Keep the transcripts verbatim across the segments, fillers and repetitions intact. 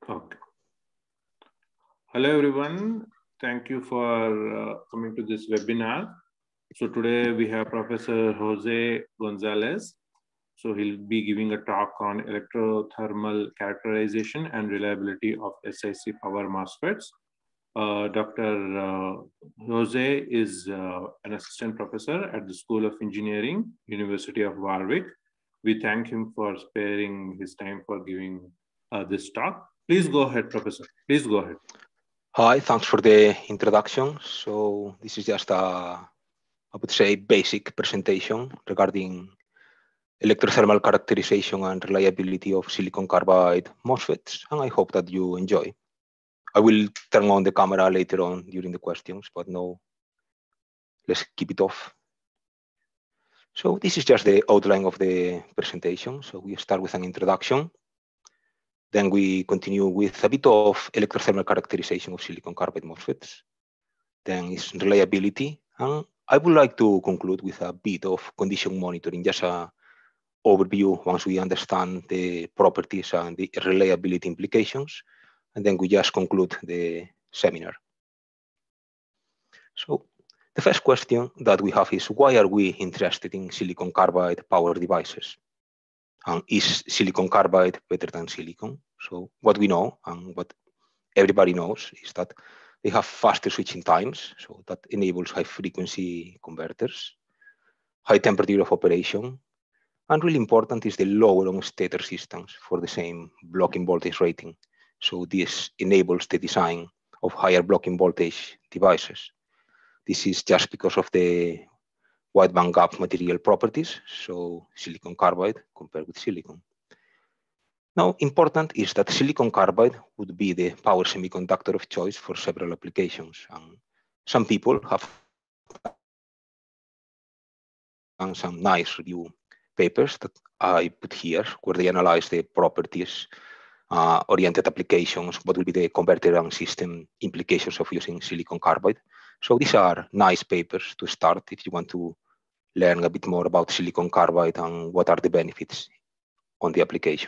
Okay. Hello, everyone. Thank you for uh, coming to this webinar. So today we have Professor Jose Gonzalez. So he'll be giving a talk on electrothermal characterization and reliability of SiC power MOSFETs. Uh, Doctor Uh, Jose is uh, an assistant professor at the School of Engineering, University of Warwick. We thank him for sparing his time for giving uh, this talk. Please go ahead, Professor. Please go ahead. Hi, thanks for the introduction. So this is just a, I would say, basic presentation regarding electrothermal characterization and reliability of silicon carbide MOSFETs, and I hope that you enjoy. I will turn on the camera later on during the questions, but no, let's keep it off. So this is just the outline of the presentation. So we start with an introduction. Then we continue with a bit of electrothermal characterization of silicon carbide MOSFETs. Then is reliability. And I would like to conclude with a bit of condition monitoring, just an overview once we understand the properties and the reliability implications. And then we just conclude the seminar. So the first question that we have is, why are we interested in silicon carbide power devices? And is silicon carbide better than silicon? So what we know and what everybody knows is that they have faster switching times, so that enables high frequency converters, high temperature of operation, and really important is the lower on state resistance for the same blocking voltage rating. So this enables the design of higher blocking voltage devices. This is just because of the wide bandgap material properties, so silicon carbide compared with silicon. Now, important is that silicon carbide would be the power semiconductor of choice for several applications. And some people have done some nice review papers that I put here, where they analyze the properties, uh, oriented applications, what will be the converter and system implications of using silicon carbide. So these are nice papers to start if you want to learn a bit more about silicon carbide and what are the benefits on the application.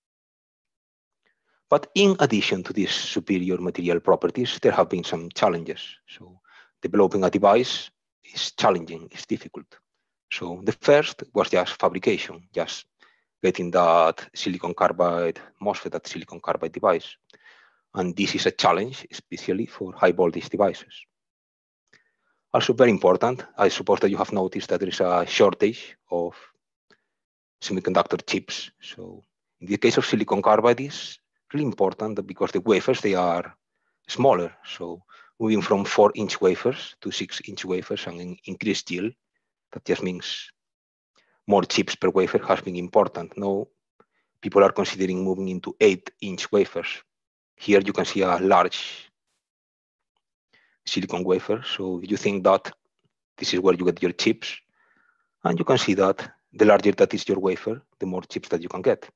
But in addition to these superior material properties, there have been some challenges. So developing a device is challenging, it's difficult. So the first was just fabrication, just getting that silicon carbide MOSFET, that silicon carbide device. And this is a challenge, especially for high voltage devices. Also very important, I suppose that you have noticed that there is a shortage of semiconductor chips. So in the case of silicon carbide, it's really important because the wafers, they are smaller. So moving from four inch wafers to six inch wafers and an increased yield, that just means more chips per wafer has been important. Now people are considering moving into eight inch wafers. Here you can see a large silicon wafer. So you think that this is where you get your chips. And you can see that the larger that is your wafer, the more chips that you can get.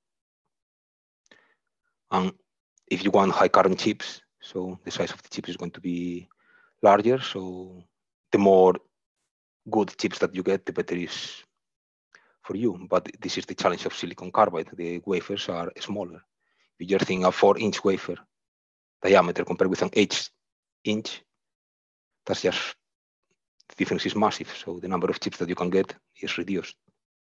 And if you want high current chips, so the size of the chip is going to be larger. So the more good chips that you get, the better is for you. But this is the challenge of silicon carbide. The wafers are smaller. If you just think a four inch wafer diameter compared with an eight inch, that's just, the difference is massive. So the number of chips that you can get is reduced.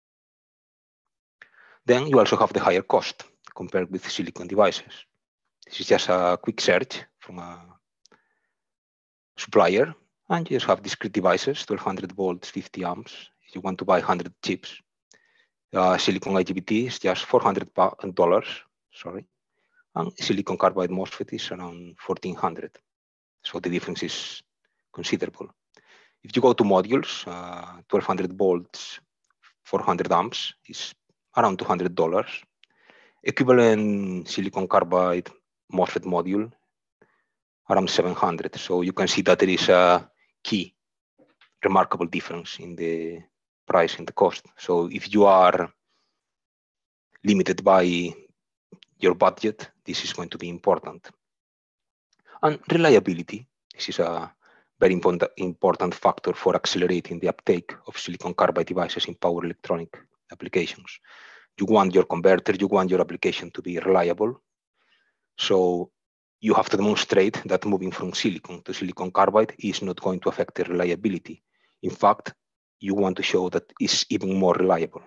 Then you also have the higher cost compared with silicon devices. This is just a quick search from a supplier, and you just have discrete devices, twelve hundred volts, fifty amps. If you want to buy one hundred chips, uh, silicon I G B T is just four hundred dollars, sorry, and silicon carbide MOSFET is around fourteen hundred. So the difference is considerable. If you go to modules, uh, twelve hundred volts, four hundred amps is around two hundred dollars. Equivalent silicon carbide MOSFET module, around seven hundred. So you can see that there is a key remarkable difference in the price and the cost. So if you are limited by your budget, this is going to be important. And reliability, this is a very important, important factor for accelerating the uptake of silicon carbide devices in power electronic applications. You want your converter, you want your application to be reliable. So you have to demonstrate that moving from silicon to silicon carbide is not going to affect the reliability. In fact, you want to show that it's even more reliable.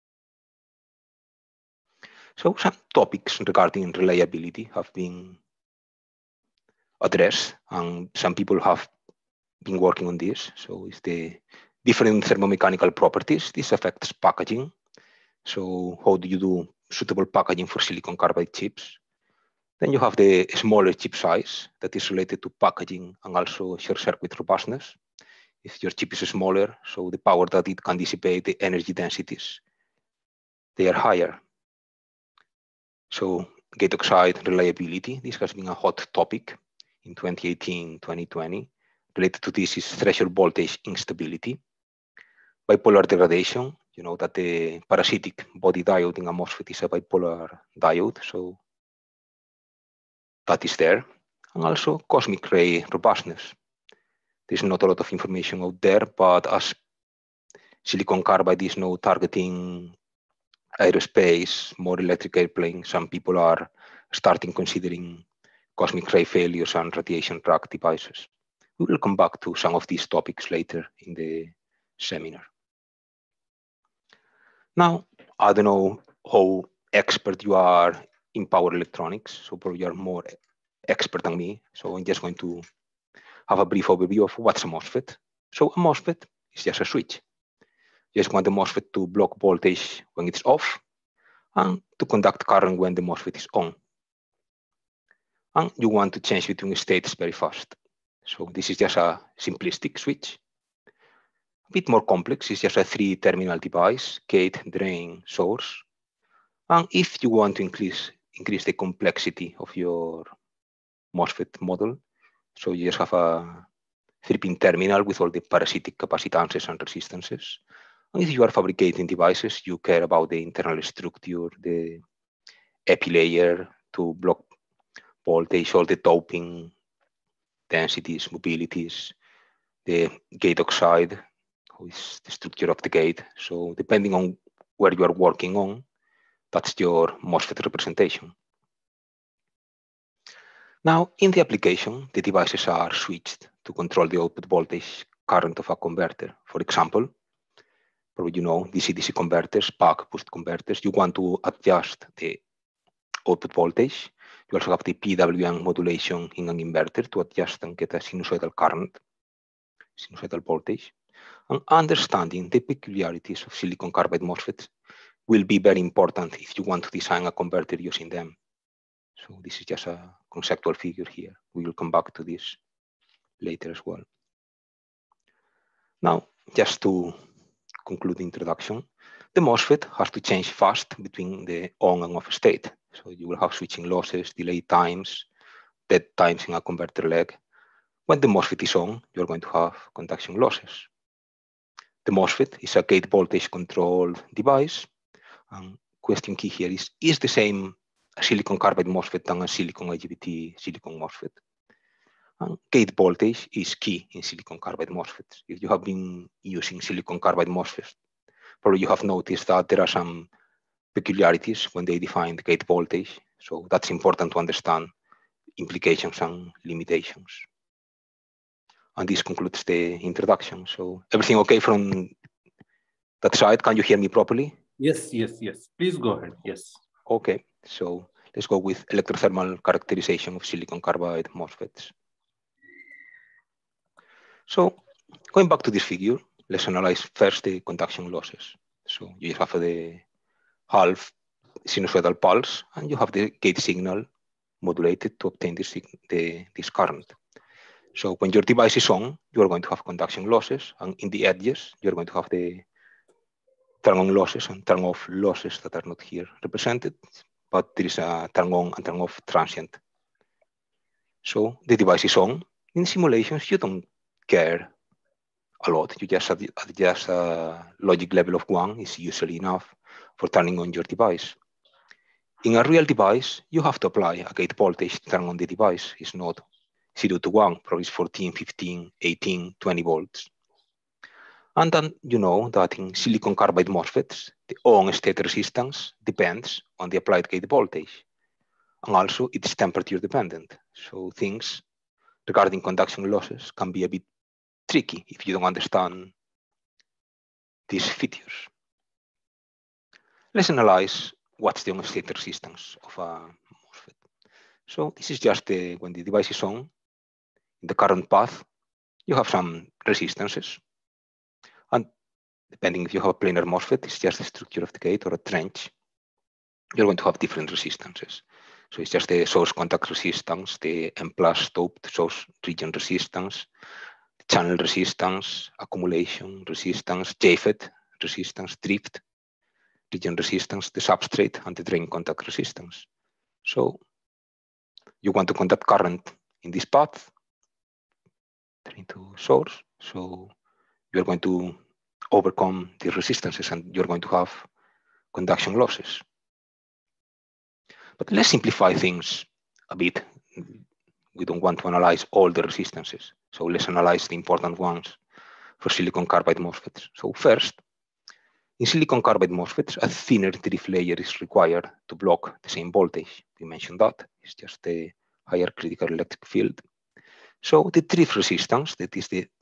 So some topics regarding reliability have been addressed, and some people have been working on this. So it's the different thermomechanical properties. This affects packaging. So how do you do suitable packaging for silicon carbide chips? Then you have the smaller chip size that is related to packaging and also short circuit robustness. If your chip is smaller, so the power that it can dissipate, the energy densities, they are higher. So gate oxide reliability, this has been a hot topic in twenty eighteen, twenty twenty. Related to this is threshold voltage instability. Bipolar degradation, you know that the parasitic body diode in a MOSFET is a bipolar diode, so that is there. And also cosmic ray robustness. There's not a lot of information out there, but as silicon carbide is now targeting aerospace, more electric airplane, some people are starting considering cosmic ray failures and radiation track devices. We will come back to some of these topics later in the seminar. Now, I don't know how expert you are in power electronics, so probably you are more expert than me. So I'm just going to have a brief overview of what's a MOSFET. So a MOSFET is just a switch. You just want the MOSFET to block voltage when it's off and to conduct current when the MOSFET is on. And you want to change between states very fast. So this is just a simplistic switch. A bit more complex, it's just a three terminal device, gate, drain, source. And if you want to increase, increase the complexity of your MOSFET model, so you just have a three pin terminal with all the parasitic capacitances and resistances. And if you are fabricating devices, you care about the internal structure, the epi layer to block voltage, all the doping, densities, mobilities, the gate oxide, who is the structure of the gate. So depending on where you are working on, that's your MOSFET representation. Now, in the application, the devices are switched to control the output voltage current of a converter. For example, probably you know D C D C converters, buck boost converters. You want to adjust the output voltage. You also have the P W M modulation in an inverter to adjust and get a sinusoidal current, sinusoidal voltage. And understanding the peculiarities of silicon carbide MOSFETs will be very important if you want to design a converter using them. So this is just a conceptual figure here. We will come back to this later as well. Now, just to conclude the introduction, the MOSFET has to change fast between the on and off state. So you will have switching losses, delay times, dead times in a converter leg. When the MOSFET is on, you're going to have conduction losses. The MOSFET is a gate voltage controlled device. And question key here is, is the same a silicon carbide MOSFET than a silicon I G B T silicon MOSFET? And gate voltage is key in silicon carbide MOSFETs. If you have been using silicon carbide MOSFETs, probably you have noticed that there are some peculiarities when they define the gate voltage. So that's important to understand implications and limitations. And this concludes the introduction. So everything okay from that side? Can you hear me properly? Yes, yes, yes. Please go ahead. Yes. Okay, so let's go with electrothermal characterization of silicon carbide MOSFETs. So going back to this figure, let's analyze first the conduction losses. So you have the half sinusoidal pulse, and you have the gate signal modulated to obtain this, the, this current. So when your device is on, you are going to have conduction losses, and in the edges, you're going to have the turn on losses and turn off losses that are not here represented, but there is a turn on and turn off transient. So the device is on. In simulations, you don't care a lot. You just adjust a logic level of one is usually enough for turning on your device. In a real device, you have to apply a gate voltage to turn on the device. It's not zero to one, probably fourteen, fifteen, eighteen, twenty volts. And then you know that in silicon carbide MOSFETs, the on-state resistance depends on the applied gate voltage. And also it's temperature dependent. So things regarding conduction losses can be a bit tricky if you don't understand these features. Let's analyze what's the on-state resistance of a MOSFET. So this is just the, when the device is on, in the current path, you have some resistances. And depending if you have a planar MOSFET, it's just the structure of the gate, or a trench, you're going to have different resistances. So it's just the source contact resistance, the N plus doped source region resistance, the channel resistance, accumulation resistance, J FET resistance, drift region resistance, the substrate, and the drain contact resistance. So you want to conduct current in this path, drain to source. So you're going to overcome the resistances and you're going to have conduction losses. But let's simplify things a bit. We don't want to analyze all the resistances. So let's analyze the important ones for silicon carbide MOSFETs. So first, in silicon carbide MOSFETs, a thinner drift layer is required to block the same voltage. We mentioned that. It's just the higher critical electric field. So the drift resistance, that is the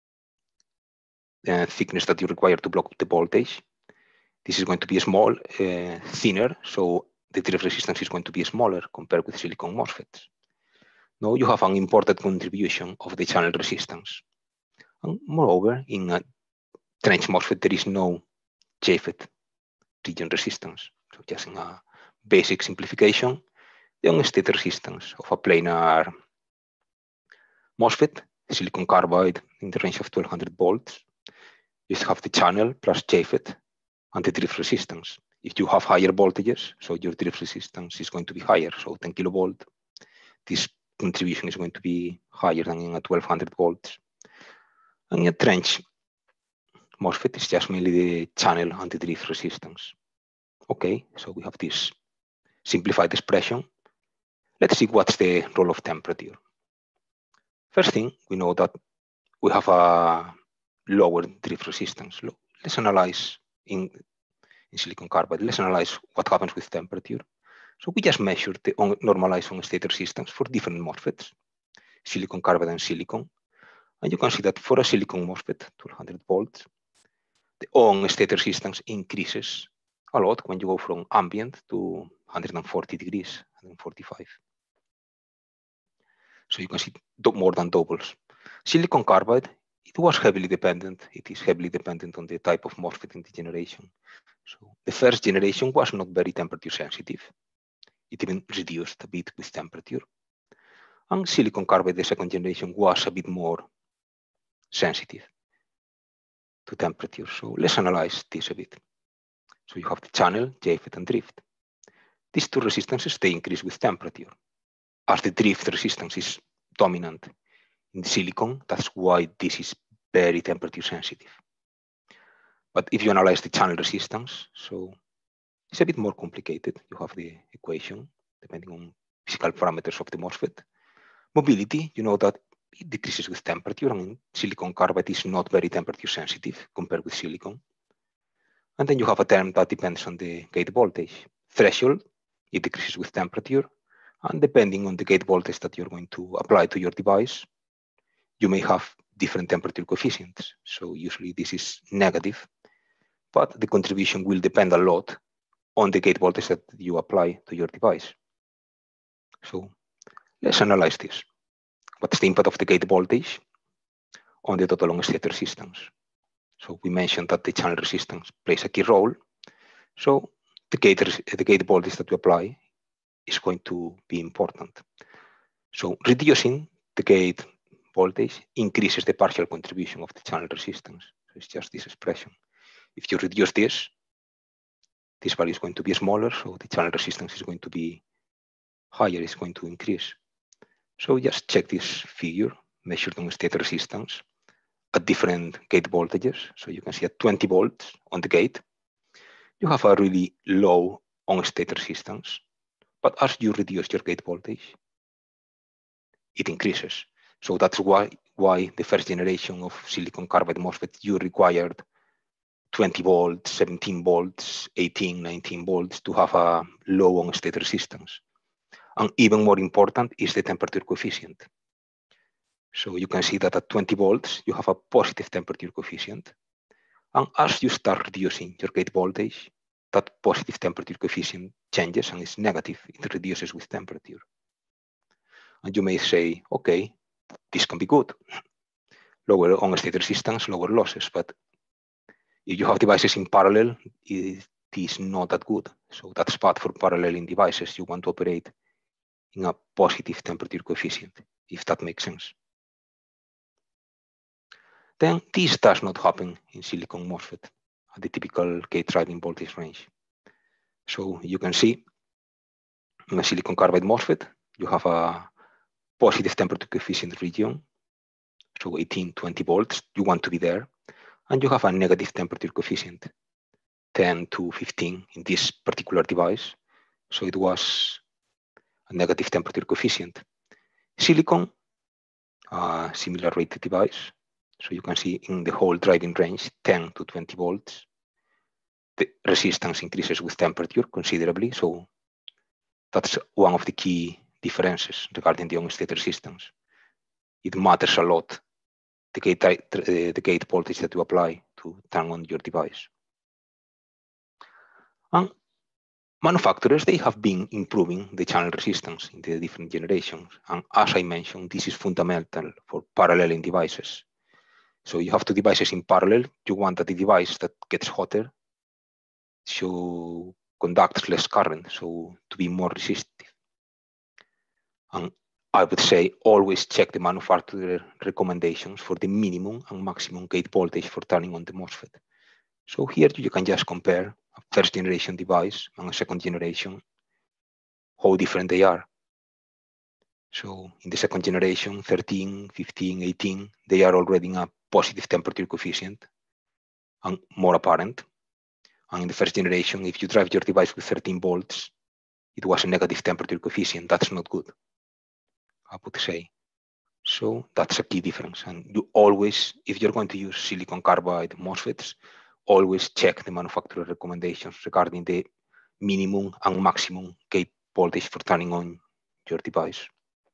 uh, thickness that you require to block the voltage, this is going to be small, uh, thinner. So the drift resistance is going to be smaller compared with silicon MOSFETs. Now you have an important contribution of the channel resistance. And moreover, in a trench MOSFET, there is no J FET region resistance. So just in a basic simplification, the on-state resistance of a planar MOSFET, silicon carbide in the range of twelve hundred volts, you have the channel plus J FET and the drift resistance. If you have higher voltages, so your drift resistance is going to be higher, so ten kilovolt, this contribution is going to be higher than in a twelve hundred volts. And in a trench MOSFET is just mainly the channel and the drift resistance. Okay, so we have this simplified expression. Let's see what's the role of temperature. First thing, we know that we have a lower drift resistance. Let's analyze in, in silicon carbide, let's analyze what happens with temperature. So we just measured the on, normalized on-state resistance for different MOSFETs, silicon carbide and silicon. And you can see that for a silicon MOSFET, twelve hundred volts, the on-state resistance increases a lot when you go from ambient to one hundred forty degrees, one hundred forty-five. So you can see more than doubles. Silicon carbide, it was heavily dependent. It is heavily dependent on the type of MOSFET in the generation. So the first generation was not very temperature sensitive. It even reduced a bit with temperature. And silicon carbide, the second generation, was a bit more sensitive to temperature. So let's analyze this a bit. So you have the channel, J FET, and drift. These two resistances, they increase with temperature. As the drift resistance is dominant in the silicon, that's why this is very temperature sensitive. But if you analyze the channel resistance, so it's a bit more complicated. You have the equation depending on physical parameters of the MOSFET. Mobility, you know that it decreases with temperature, and silicon carbide is not very temperature sensitive compared with silicon. And then you have a term that depends on the gate voltage. Threshold, it decreases with temperature, and depending on the gate voltage that you're going to apply to your device, you may have different temperature coefficients. So usually this is negative, but the contribution will depend a lot on the gate voltage that you apply to your device. So let's analyze this. What's the impact of the gate voltage on the total on-state resistance? So we mentioned that the channel resistance plays a key role. So the gate, the gate voltage that we apply is going to be important. So reducing the gate voltage increases the partial contribution of the channel resistance. So it's just this expression. If you reduce this, this value is going to be smaller, so the channel resistance is going to be higher, it's going to increase. So just check this figure, measured on-state resistance at different gate voltages. So you can see at twenty volts on the gate, you have a really low on-state resistance. But as you reduce your gate voltage, it increases. So that's why, why the first generation of silicon carbide MOSFET, you required twenty volts, seventeen volts, eighteen, nineteen volts to have a low on-state resistance. And even more important is the temperature coefficient. So you can see that at twenty volts, you have a positive temperature coefficient. And as you start reducing your gate voltage, that positive temperature coefficient changes and is negative. It reduces with temperature. And you may say, okay, this can be good. Lower on-state resistance, lower losses. But if you have devices in parallel, it is not that good. So that's bad for paralleling devices. You want to operate in a positive temperature coefficient, if that makes sense. Then this does not happen in silicon MOSFET at the typical gate driving voltage range. So you can see in a silicon carbide MOSFET, you have a positive temperature coefficient region, so eighteen, twenty volts, you want to be there, and you have a negative temperature coefficient, ten to fifteen in this particular device. So it was a negative temperature coefficient. Silicon, a similar rated device. So you can see in the whole driving range, ten to twenty volts, the resistance increases with temperature considerably. So that's one of the key differences regarding the on-state resistance. It matters a lot, the gate, the gate voltage that you apply to turn on your device. And manufacturers, they have been improving the channel resistance in the different generations. And as I mentioned, this is fundamental for paralleling devices. So you have two devices in parallel. You want that the device that gets hotter to conduct less current, so to be more resistive. And I would say always check the manufacturer recommendations for the minimum and maximum gate voltage for turning on the MOSFET. So here you can just compare a first generation device and a second generation, how different they are. So in the second generation, thirteen, fifteen, eighteen, they are already in a positive temperature coefficient and more apparent. And in the first generation, if you drive your device with thirteen volts, it was a negative temperature coefficient. That's not good, I would say. So that's a key difference. And you always, if you're going to use silicon carbide MOSFETs, always check the manufacturer recommendations regarding the minimum and maximum gate voltage for turning on your device.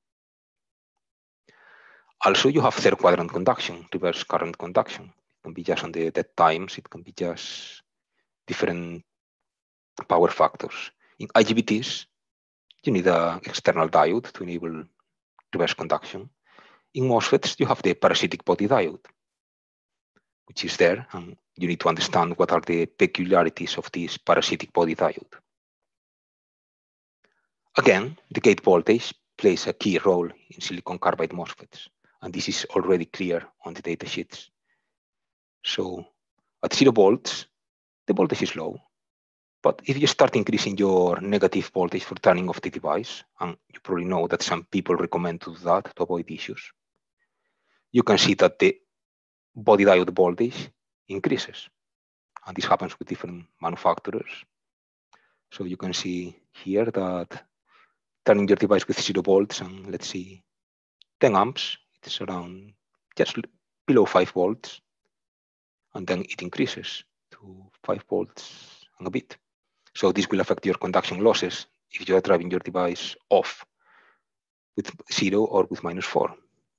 Also, you have third quadrant conduction, reverse current conduction. It can be just on the dead times. It can be just different power factors. In I G B Ts, you need an external diode to enable reverse conduction. In MOSFETs, you have the parasitic body diode, which is there, and you need to understand what are the peculiarities of this parasitic body diode. Again, the gate voltage plays a key role in silicon carbide MOSFETs, and this is already clear on the data sheets. So at zero volts, the voltage is low. But if you start increasing your negative voltage for turning off the device, and you probably know that some people recommend to do that to avoid issues, you can see that the body diode voltage increases. And this happens with different manufacturers. So you can see here that turning your device with zero volts and let's see ten amps, it's around just below five volts. And then it increases to five volts and a bit. So this will affect your conduction losses if you are driving your device off with zero or with minus four.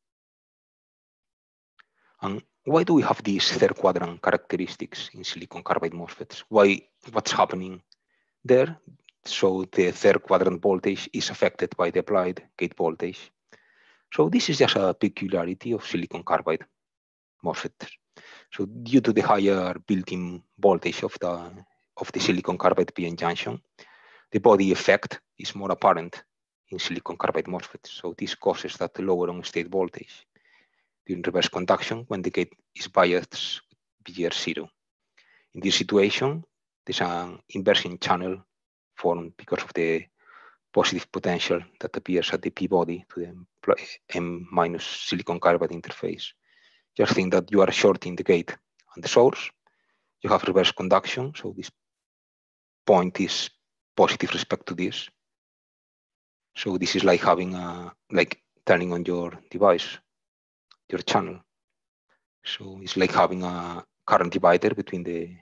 And why do we have these third quadrant characteristics in silicon carbide MOSFETs? Why, what's happening there? So the third quadrant voltage is affected by the applied gate voltage. So this is just a peculiarity of silicon carbide MOSFETs. So due to the higher built-in voltage of the of the silicon carbide P N junction, the body effect is more apparent in silicon carbide MOSFETs. So this causes that lower on-state voltage during reverse conduction when the gate is biased V R zero. In this situation, there's an inversion channel formed because of the positive potential that appears at the P body to the M minus silicon carbide interface. Just think that you are shorting the gate and the source. You have reverse conduction, so this point is positive respect to this. So this is like having a, like turning on your device, your channel. So it's like having a current divider between the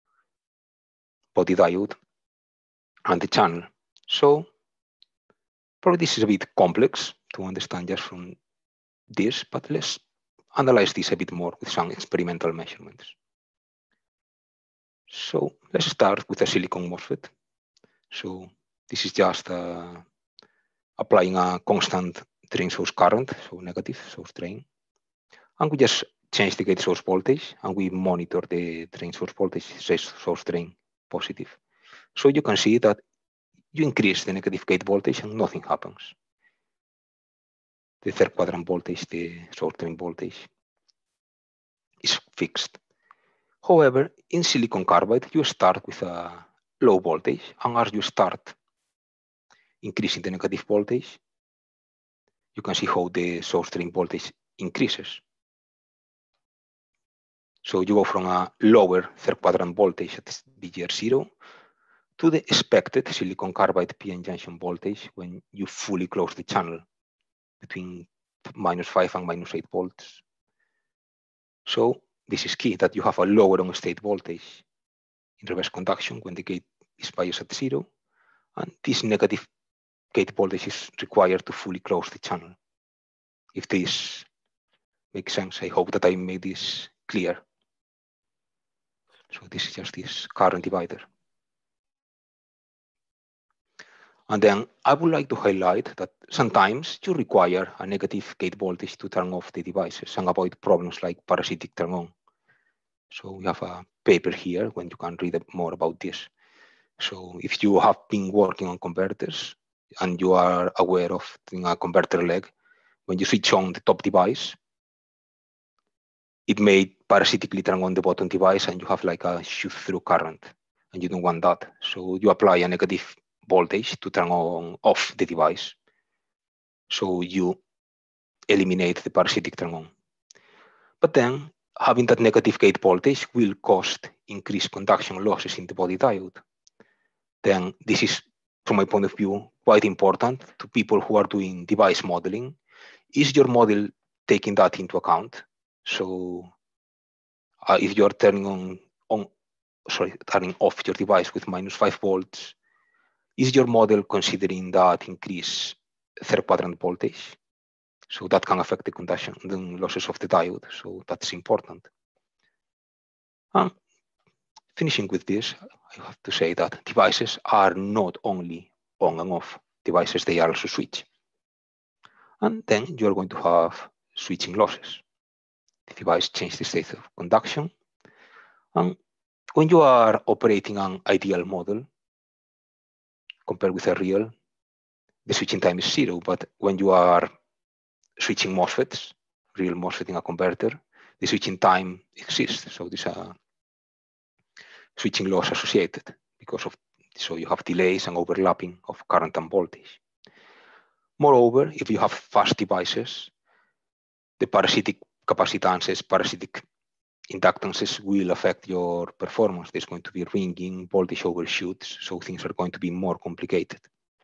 body diode and the channel. So Probably this is a bit complex to understand just from this, but let's analyze this a bit more with some experimental measurements. So let's start with a silicon MOSFET. So this is just uh, applying a constant drain source current, so negative source drain. And we just change the gate source voltage and we monitor the drain source voltage, source drain positive. So you can see that you increase the negative gate voltage and nothing happens. The third quadrant voltage, the source drain voltage, is fixed. However, in silicon carbide, you start with a low voltage, and as you start increasing the negative voltage, you can see how the source drain voltage increases. So you go from a lower third quadrant voltage at V G R zero to the expected silicon carbide P N junction voltage when you fully close the channel between minus five and minus eight volts. So this is key, that you have a lower on state voltage in reverse conduction when the gate is biased at zero, and this negative gate voltage is required to fully close the channel. If this makes sense, I hope that I made this clear. So this is just this current divider. And then I would like to highlight that sometimes you require a negative gate voltage to turn off the devices and avoid problems like parasitic turn on. So we have a paper here when you can read more about this. So if you have been working on converters and you are aware of a converter leg, when you switch on the top device, it may parasitically turn on the bottom device and you have like a shoot through current, and you don't want that. So you apply a negative voltage to turn on off the device. So you eliminate the parasitic turn on. But then having that negative gate voltage will cause increased conduction losses in the body diode. Then this is, from my point of view, quite important to people who are doing device modeling. Is your model taking that into account? So uh, if you're turning on, on, sorry, turning off your device with minus five volts, is your model considering that increase third quadrant voltage? So that can affect the conduction, the losses of the diode. So that's important. And finishing with this, I have to say that devices are not only on and off devices, they are also switch. And then you're going to have switching losses. The device changes the state of conduction. And when you are operating an ideal model, compared with a real, the switching time is zero. But when you are switching MOSFETs, real MOSFET in a converter, the switching time exists. So there's a switching loss associated because of, so you have delays and overlapping of current and voltage. Moreover, if you have fast devices, the parasitic capacitances, parasitic inductances will affect your performance. There's going to be ringing, voltage overshoots, so things are going to be more complicated.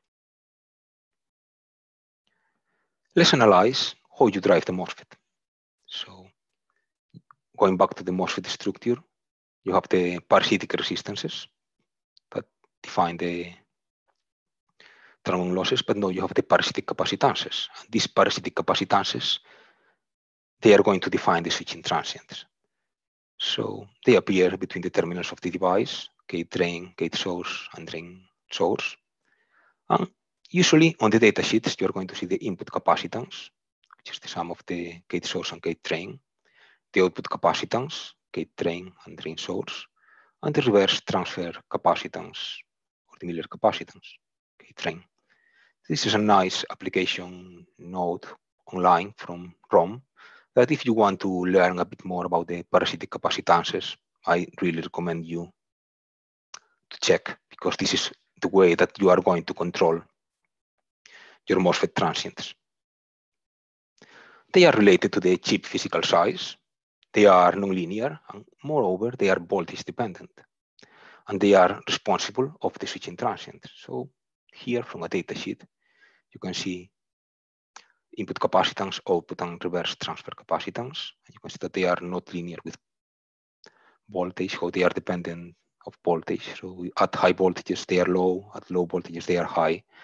Let's analyze how you drive the MOSFET. So going back to the MOSFET structure, you have the parasitic resistances that define the turn-on losses, but now you have the parasitic capacitances. And these parasitic capacitances, they are going to define the switching transients. So they appear between the terminals of the device, gate drain, gate source, and drain source. And usually on the data sheets, you're going to see the input capacitance, which is the sum of the gate source and gate drain, the output capacitance, gate drain and drain source, and the reverse transfer capacitance, or the Miller capacitance, gate drain. This is a nice application note online from ROM that if you want to learn a bit more about the parasitic capacitances, I really recommend you to check, because this is the way that you are going to control your MOSFET transients. They are related to the chip physical size. They are nonlinear, and moreover, they are voltage dependent. And they are responsible of the switching transients. So here from a data sheet, you can see input capacitance, output and reverse transfer capacitance. And you can see that they are not linear with voltage, how they are dependent of voltage. So at high voltages, they are low, at low voltages, they are high.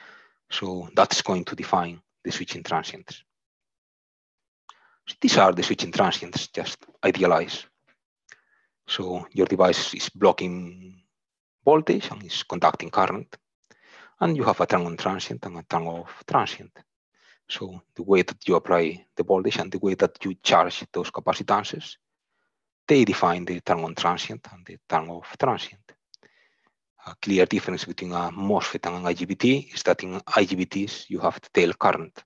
So that's going to define the switching transients. So these are the switching transients, just idealized. So your device is blocking voltage and is conducting current. And you have a turn on transient and a turn off transient. So the way that you apply the voltage and the way that you charge those capacitances, they define the turn on transient and the turn off transient. A clear difference between a MOSFET and an I G B T is that in I G B Ts, you have the tail current.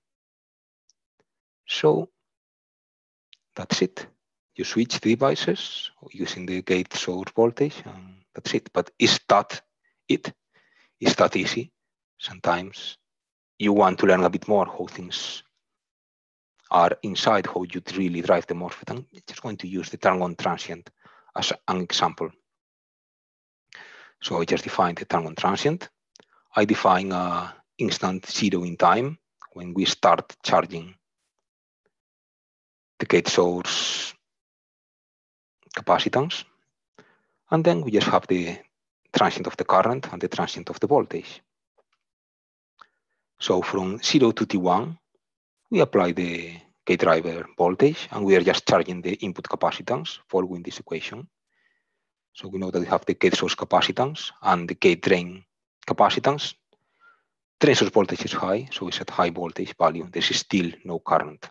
So that's it. You switch the devices using the gate source voltage, and that's it. But is that it? Is that easy? Sometimes you want to learn a bit more how things are inside, how you really drive the MOSFET. I'm just going to use the turn on transient as an example. So I just define the turn on transient. I define a instant zero in time when we start charging the gate source capacitance. And then we just have the transient of the current and the transient of the voltage. So from zero to T one, we apply the gate driver voltage, and we are just charging the input capacitance following this equation. So we know that we have the gate source capacitance and the gate drain capacitance. Drain source voltage is high, so it's at high voltage value. There is still no current.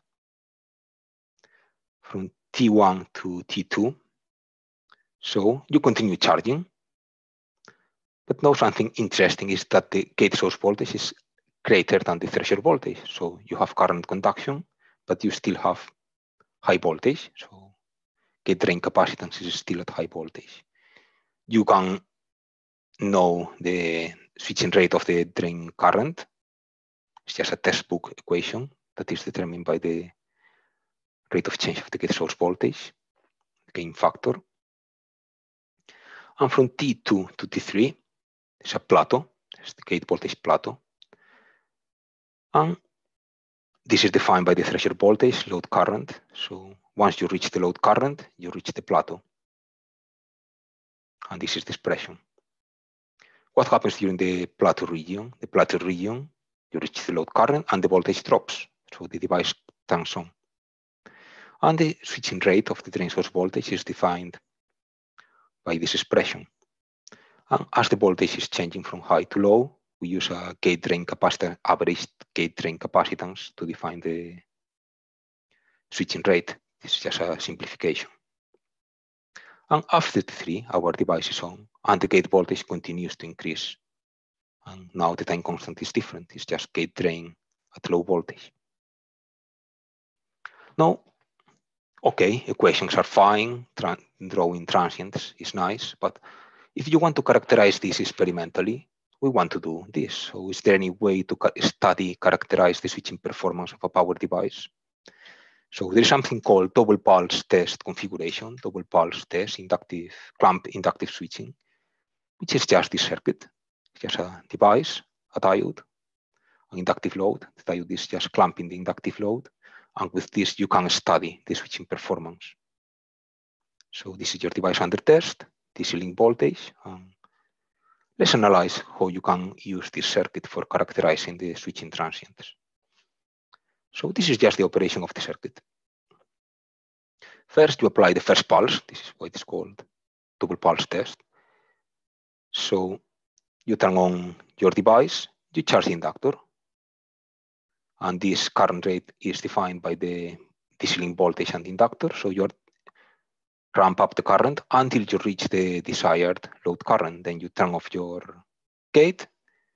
From T one to T two, so you continue charging. But now something interesting is that the gate source voltage is greater than the threshold voltage. So you have current conduction, but you still have high voltage. So gate drain capacitance is still at high voltage. You can know the switching rate of the drain current. It's just a textbook equation that is determined by the rate of change of the gate source voltage, gain factor. And from T two to T three, there's a plateau. There's the gate voltage plateau. And this is defined by the threshold voltage, load current. So once you reach the load current, you reach the plateau. And this is the expression. What happens during the plateau region? The plateau region, you reach the load current and the voltage drops. So the device turns on. And the switching rate of the drain source voltage is defined by this expression. And as the voltage is changing from high to low, we use a gate drain capacitor, average gate drain capacitance to define the switching rate. It's just a simplification. And after T three, our device is on, and the gate voltage continues to increase. And now the time constant is different. It's just gate drain at low voltage. Now, okay, equations are fine. Tra drawing transients is nice, but if you want to characterize this experimentally, we want to do this. So is there any way to study, characterize the switching performance of a power device? So there is something called double pulse test configuration, double pulse test, inductive, clamp inductive switching, which is just this circuit. It's just a device, a diode, an inductive load. The diode is just clamping the inductive load. And with this, you can study the switching performance. So this is your device under test, this link voltage. Um, let's analyze how you can use this circuit for characterizing the switching transients. So this is just the operation of the circuit. First, you apply the first pulse. This is what it's called, double pulse test. So you turn on your device, you charge the inductor. And this current rate is defined by the D C link voltage and inductor. So you ramp up the current until you reach the desired load current. Then you turn off your gate.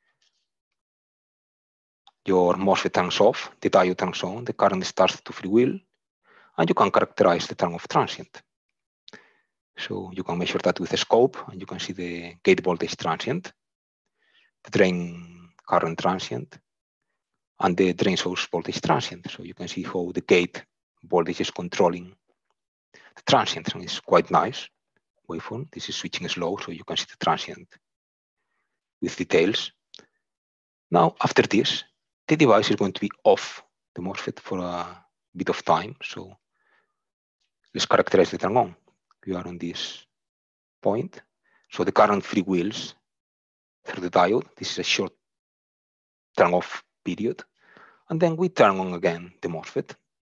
Your MOSFET turns off, the diode turns on, the current starts to freewheel, and you can characterize the turn off transient. So you can measure that with a scope, and you can see the gate voltage transient, the drain current transient, and the drain source voltage transient. So you can see how the gate voltage is controlling the transient, and it's quite nice waveform. This is switching slow, so you can see the transient with details. Now, after this, the device is going to be off the MOSFET for a bit of time. So let's characterize the turn on. We are on this point. So the current freewheels through the diode. This is a short turn off period. And then we turn on again the MOSFET.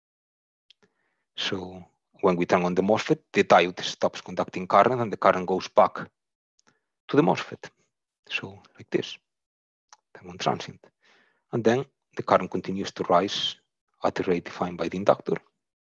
So when we turn on the MOSFET, the diode stops conducting current and the current goes back to the MOSFET. So like this, turn on transient. And then the current continues to rise at the rate defined by the inductor.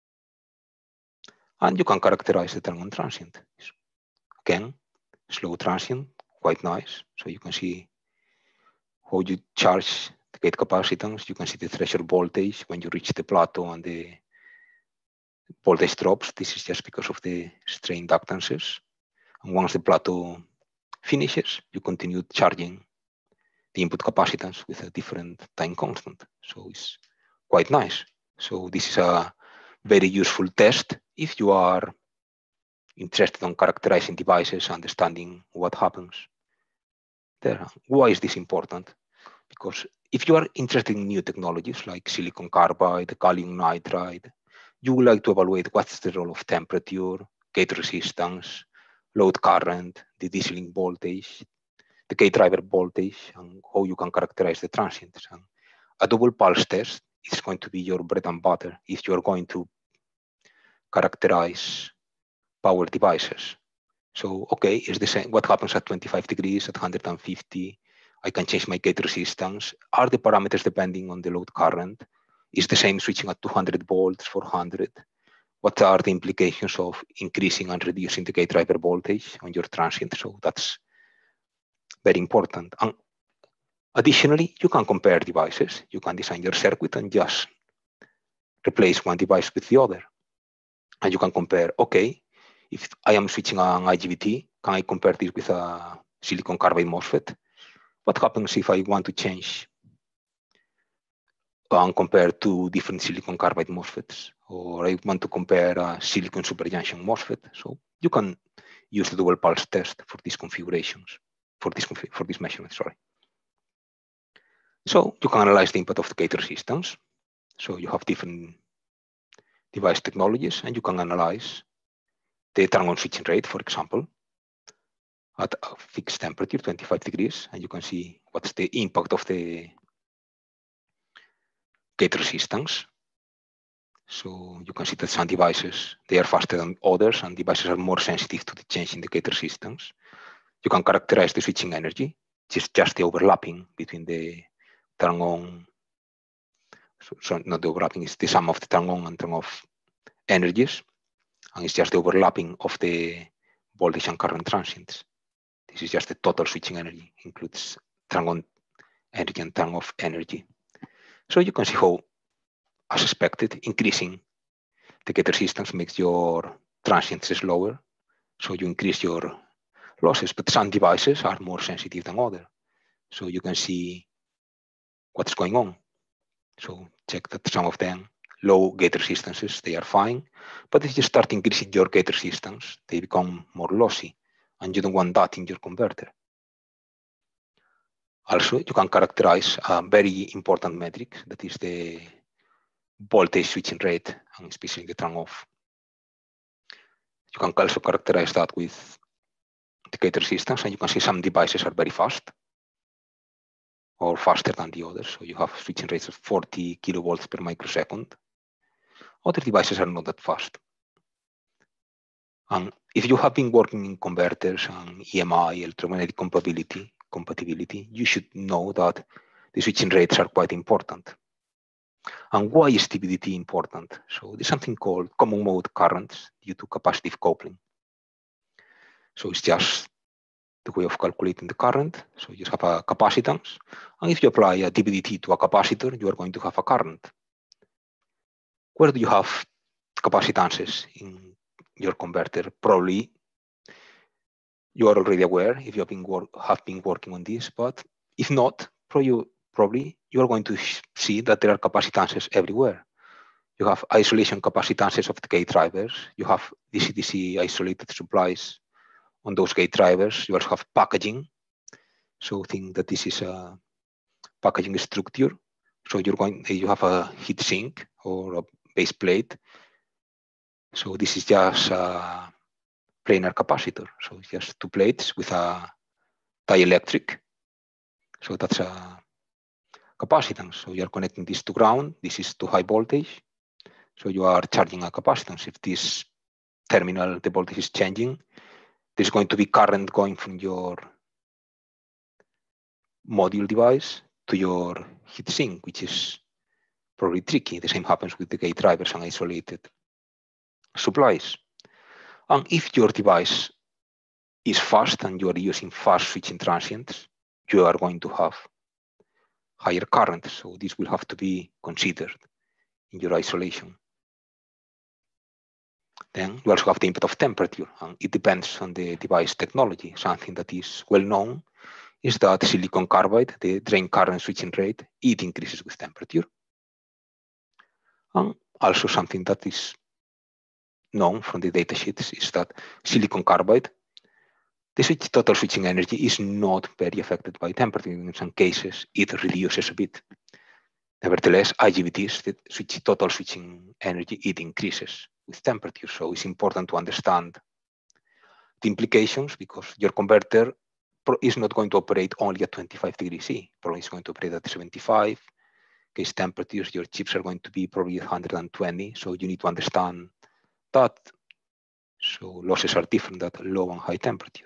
And you can characterize the turn on transient. Again, slow transient, quite nice. So you can see how you charge the gate capacitance. You can see the threshold voltage when you reach the plateau and the voltage drops. This is just because of the strain inductances. And once the plateau finishes, you continue charging the input capacitance with a different time constant. So it's quite nice. So this is a very useful test if you are interested in characterizing devices, understanding what happens there. Why is this important? Because if you are interested in new technologies like silicon carbide, gallium nitride, you would like to evaluate what's the role of temperature, gate resistance, load current, the DC-link voltage, the gate driver voltage, and how you can characterize the transients. And a double pulse test is going to be your bread and butter if you are going to characterize power devices. So, okay, is the same. What happens at twenty-five degrees, at one hundred fifty? I can change my gate resistance. Are the parameters depending on the load current? Is the same switching at two hundred volts, four hundred? What are the implications of increasing and reducing the gate driver voltage on your transient? So that's very important. And additionally, you can compare devices. You can design your circuit and just replace one device with the other. And you can compare, okay, if I am switching an I G B T, can I compare this with a silicon carbide MOSFET? What happens if I want to change and compare two different silicon carbide MOSFETs? Or I want to compare a silicon superjunction MOSFET? So you can use the dual pulse test for these configurations, for this, for this measurement, sorry. So you can analyze the input of the gate resistance. So you have different device technologies, and you can analyze the turn-on switching rate, for example, at a fixed temperature, twenty-five degrees, and you can see what's the impact of the gate resistance. So you can see that some devices, they are faster than others, and devices are more sensitive to the change in the gate resistance. You can characterize the switching energy, which is just the overlapping between the turn-on, so, so not the overlapping, it's the sum of the turn-on and turn-off energies, and it's just the overlapping of the voltage and current transients. This is just the total switching energy, includes turn-on energy and turn-off energy. So you can see how, as expected, increasing the gate resistance makes your transients slower, so you increase your losses, but some devices are more sensitive than others. So you can see what's going on. So check that some of them, low gate resistances, they are fine, but if you start increasing your gate resistance, they become more lossy, and you don't want that in your converter. Also, you can characterize a very important metric, that is the voltage switching rate, and especially the turn-off. You can also characterize that with the gate resistance, and you can see some devices are very fast, or faster than the others. So you have switching rates of forty kilovolts per microsecond. Other devices are not that fast. And if you have been working in converters and E M I, electromagnetic compatibility, compatibility, you should know that the switching rates are quite important. And why is T B D T important? So there's something called common mode currents due to capacitive coupling. So it's just the way of calculating the current. So you just have a capacitance. And if you apply a T B D T to a capacitor, you are going to have a current. Where do you have capacitances in your converter? Probably you are already aware if you have been, work, have been working on this, but if not, probably, probably you are going to see that there are capacitances everywhere. You have isolation capacitances of the gate drivers. You have D C D C isolated supplies on those gate drivers. You also have packaging. So think that this is a packaging structure. So you're going, you have a heat sink or a base plate. So this is just a planar capacitor. So it's just two plates with a dielectric. So that's a capacitance. So you are connecting this to ground. This is to high voltage. So you are charging a capacitance. If this terminal, the voltage is changing, there's going to be current going from your module device to your heatsink, which is probably tricky. The same happens with the gate drivers and isolated supplies. And if your device is fast and you are using fast switching transients, you are going to have higher current. So this will have to be considered in your isolation. Then you also have the input of temperature, and it depends on the device technology. Something that is well known is that silicon carbide, the drain current switching rate, it increases with temperature. And also something that is known from the datasheets is that silicon carbide, the switch, total switching energy is not very affected by temperature. In some cases, it reduces a bit. Nevertheless, I G B Ts, the switch, total switching energy, it increases with temperature. So it's important to understand the implications, because your converter is not going to operate only at twenty-five degrees C. Probably it's going to operate at seventy-five. Case temperatures, your chips are going to be probably one hundred twenty. So you need to understand that. So losses are different at low and high temperatures.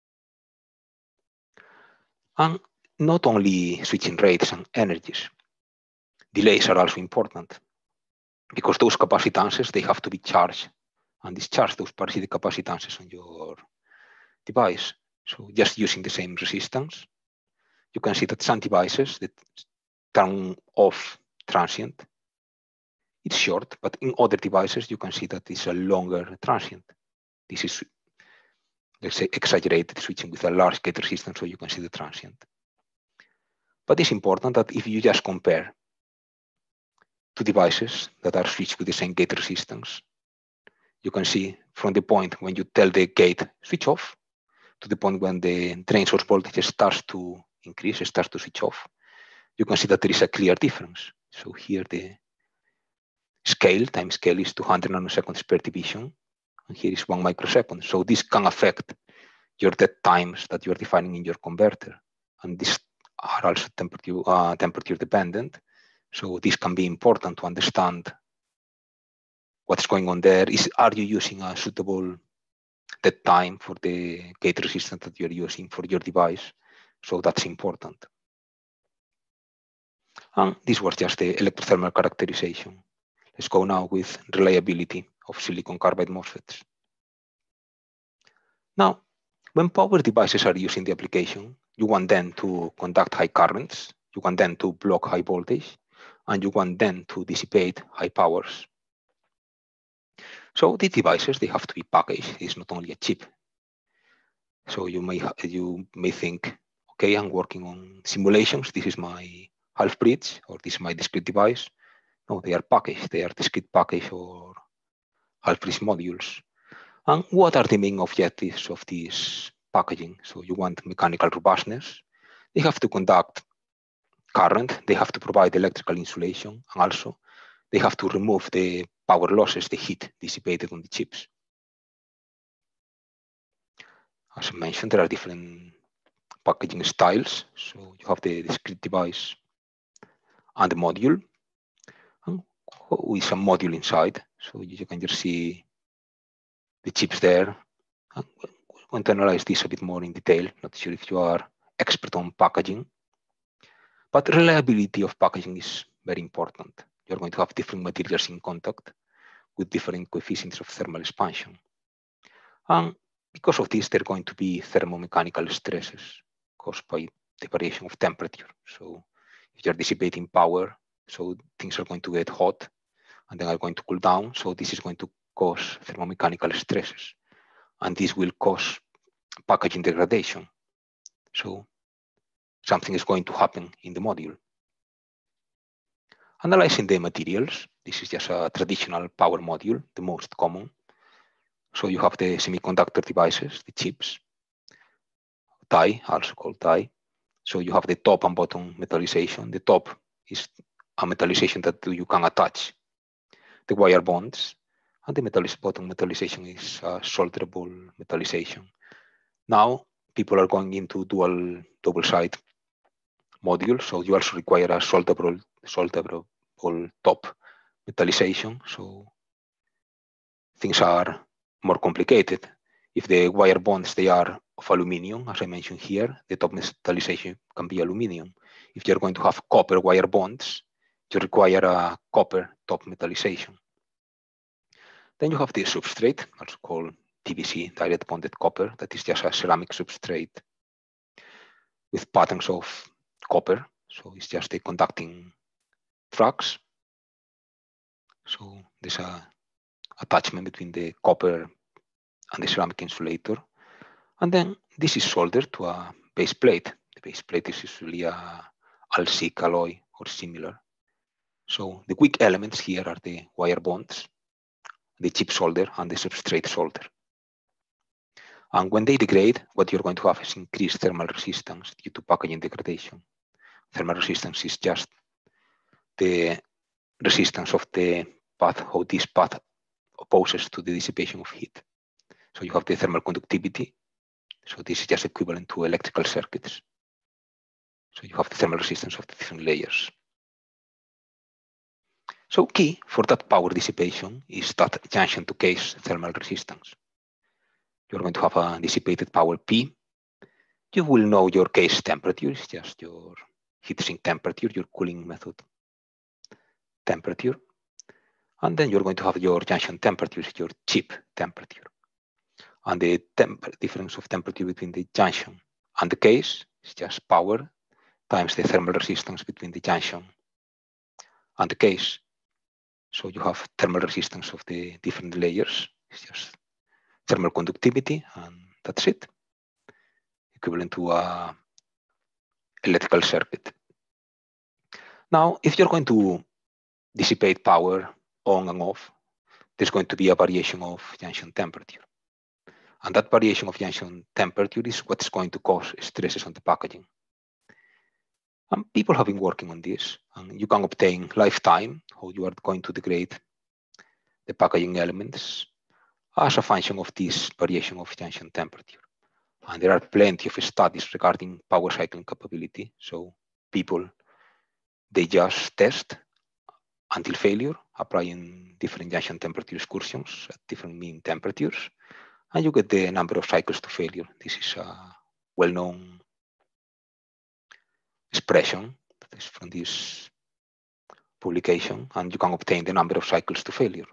And not only switching rates and energies, delays are also important, because those capacitances, they have to be charged and discharged, those parasitic capacitances on your device. So just using the same resistance, you can see that some devices that turn off transient, it's short, but in other devices, you can see that it's a longer transient. This is, let's say, exaggerated switching with a large gate resistance, so you can see the transient. But it's important that if you just compare two devices that are switched with the same gate resistance, you can see from the point when you tell the gate switch off to the point when the drain source voltage starts to increase, starts to switch off, you can see that there is a clear difference. So here the scale, time scale is two hundred nanoseconds per division, and here is one microsecond. So this can affect your dead times that you are defining in your converter. And these are also temperature, uh, temperature dependent. So this can be important to understand what's going on there. Is, are you using a suitable dead time for the gate resistance that you're using for your device? So that's important. And this was just the electrothermal characterization. Let's go now with reliability of silicon carbide MOSFETs. Now, when power devices are used in the application, you want them to conduct high currents, you want them to block high voltage, and you want them to dissipate high powers. So these devices, they have to be packaged. It's not only a chip. So you may you may think, okay, I'm working on simulations. This is my half bridge, or this is my discrete device. No, they are packaged. They are discrete package or half bridge modules. And what are the main objectives of this packaging? So you want mechanical robustness. They have to conduct current. They have to provide electrical insulation, and also they have to remove the power losses, the heat dissipated on the chips. As I mentioned, there are different packaging styles. So you have the discrete device and the module, and with some module inside. So you can just see the chips there. I'm going to analyze this a bit more in detail. Not sure if you are expert on packaging, but reliability of packaging is very important. You're going to have different materials in contact with different coefficients of thermal expansion. And because of this, there are going to be thermomechanical stresses caused by the variation of temperature. So if you're dissipating power, so things are going to get hot and then are going to cool down. So this is going to cause thermomechanical stresses, and this will cause packaging degradation. So something is going to happen in the module. Analyzing the materials, this is just a traditional power module, the most common. So you have the semiconductor devices, the chips, die, also called die. So you have the top and bottom metallization. The top is a metallization that you can attach the wire bonds, and the metallic bottom metallization is a solderable metallization. Now people are going into dual double side module. So you also require a solderable, solderable top metallization. So things are more complicated. If the wire bonds, they are of aluminum, as I mentioned here, the top metallization can be aluminum. If you're going to have copper wire bonds, you require a copper top metallization. Then you have the substrate, also called T B C, direct bonded copper, that is just a ceramic substrate with patterns of copper. So it's just a conducting flux. So there's a attachment between the copper and the ceramic insulator. And then this is soldered to a base plate. The base plate is usually a SiC alloy or similar. So the weak elements here are the wire bonds, the chip solder, and the substrate solder. And when they degrade, what you're going to have is increased thermal resistance due to packaging degradation. Thermal resistance is just the resistance of the path, how this path opposes to the dissipation of heat. So you have the thermal conductivity. So this is just equivalent to electrical circuits. So you have the thermal resistance of the different layers. So key for that power dissipation is that junction to case thermal resistance. You're going to have a dissipated power P. You will know your case temperature, it's just your heatsink temperature, your cooling method temperature. And then you're going to have your junction temperature, your chip temperature. And the temp difference of temperature between the junction and the case is just power times the thermal resistance between the junction and the case. So you have thermal resistance of the different layers. It's just thermal conductivity, and that's it. Equivalent to a electrical circuit. Now, if you're going to dissipate power on and off, there's going to be a variation of junction temperature. And that variation of junction temperature is what's going to cause stresses on the packaging. And people have been working on this, and you can obtain lifetime, how you are going to degrade the packaging elements as a function of this variation of junction temperature. And there are plenty of studies regarding power cycling capability. So people, they just test until failure, applying different junction temperature excursions at different mean temperatures, and you get the number of cycles to failure. This is a well-known expression that is from this publication, and you can obtain the number of cycles to failure.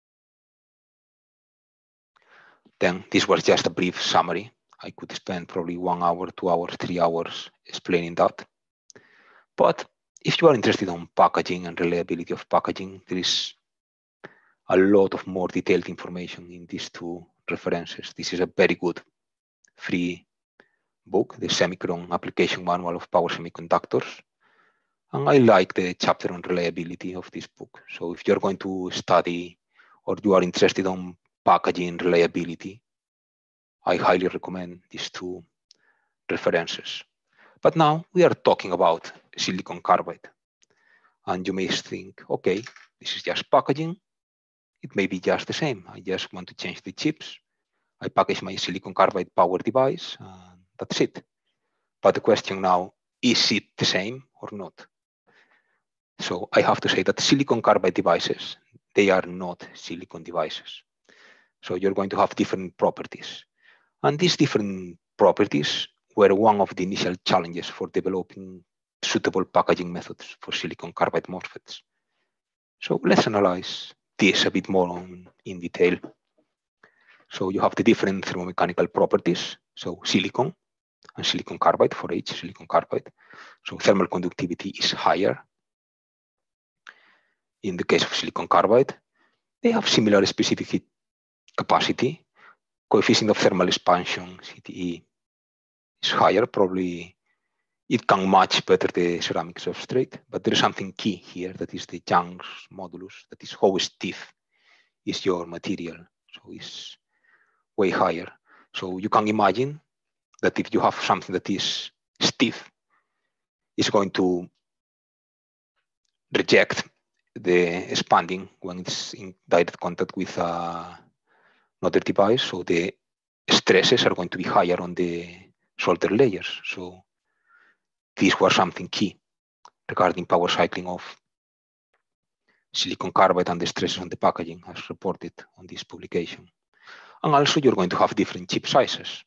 Then this was just a brief summary. I could spend probably one hour, two hours, three hours explaining that. But if you are interested in packaging and reliability of packaging, there is a lot of more detailed information in these two references. This is a very good free book, the Semicron Application Manual of Power Semiconductors. And I like the chapter on reliability of this book. So if you're going to study or you are interested in packaging reliability, I highly recommend these two references. But now we are talking about silicon carbide. And you may think, okay, this is just packaging. It may be just the same. I just want to change the chips. I package my silicon carbide power device, and that's it. But the question now, is it the same or not? So I have to say that silicon carbide devices, they are not silicon devices. So you're going to have different properties. And these different properties were one of the initial challenges for developing suitable packaging methods for silicon carbide MOSFETs. So let's analyze this a bit more on, in detail. So you have the different thermomechanical properties. So silicon and silicon carbide for each silicon carbide. So thermal conductivity is higher. In the case of silicon carbide, they have similar specific heat capacity. Coefficient of thermal expansion, C T E, is higher. Probably it can match better the ceramic substrate, but there is something key here, that is the Young's modulus, that is how stiff is your material. So it's way higher. So you can imagine that if you have something that is stiff, it's going to reject the expanding when it's in direct contact with uh, another device. So the stresses are going to be higher on the solder layers. So this was something key regarding power cycling of silicon carbide and the stresses on the packaging as reported on this publication. And also you're going to have different chip sizes.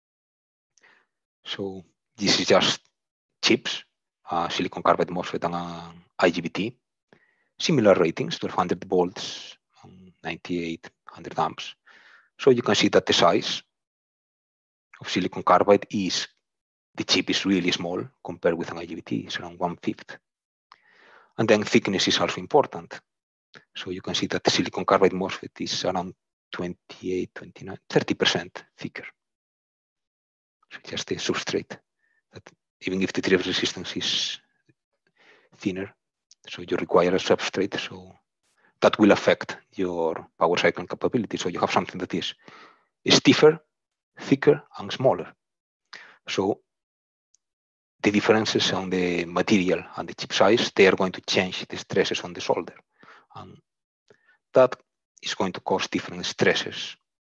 So this is just chips, uh, silicon carbide MOSFET and uh, I G B T, similar ratings, twelve hundred volts, ninety-eight hundred amps. So you can see that the size of silicon carbide is, the chip is really small compared with an I G B T, it's around one fifth. And then thickness is also important. So you can see that the silicon carbide MOSFET is around twenty-eight, twenty-nine, thirty percent thicker. So just the substrate, that even if the drift resistance is thinner, so you require a substrate, so that will affect your power cycling capability. So you have something that is stiffer, thicker, and smaller. So the differences on the material and the chip size, they are going to change the stresses on the solder. And that is going to cause different stresses,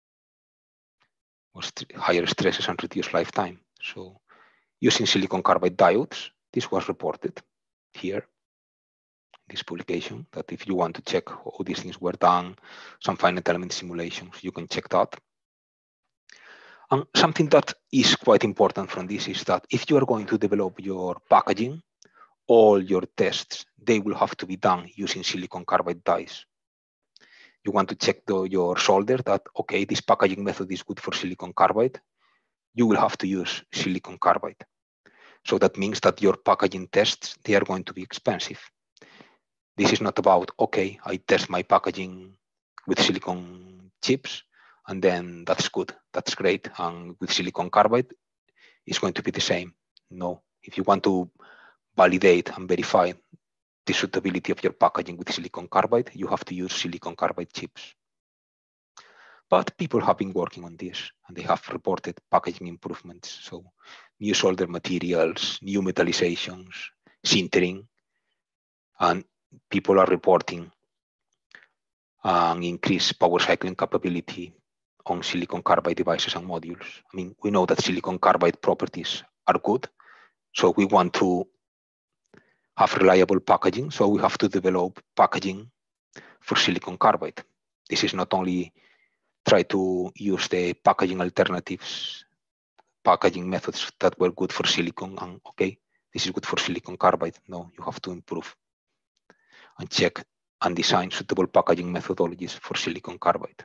or st higher stresses and reduced lifetime. So using silicon carbide diodes, this was reported here in this publication, that if you want to check how these things were done, some finite element simulations, you can check that. And something that is quite important from this is that if you are going to develop your packaging, all your tests, they will have to be done using silicon carbide dies. You want to check the, your solder that, okay, this packaging method is good for silicon carbide. You will have to use silicon carbide. So that means that your packaging tests, they are going to be expensive. This is not about, okay, I test my packaging with silicon chips, and then that's good, that's great. And with silicon carbide, it's going to be the same. No, if you want to validate and verify the suitability of your packaging with silicon carbide, you have to use silicon carbide chips. But people have been working on this, and they have reported packaging improvements. So new solder materials, new metallizations, sintering, and people are reporting an increased power cycling capability on silicon carbide devices and modules. I mean, we know that silicon carbide properties are good, so we want to have reliable packaging, so we have to develop packaging for silicon carbide. This is not only try to use the packaging alternatives, packaging methods that were good for silicon, and okay, this is good for silicon carbide. No, you have to improve and check and design suitable packaging methodologies for silicon carbide.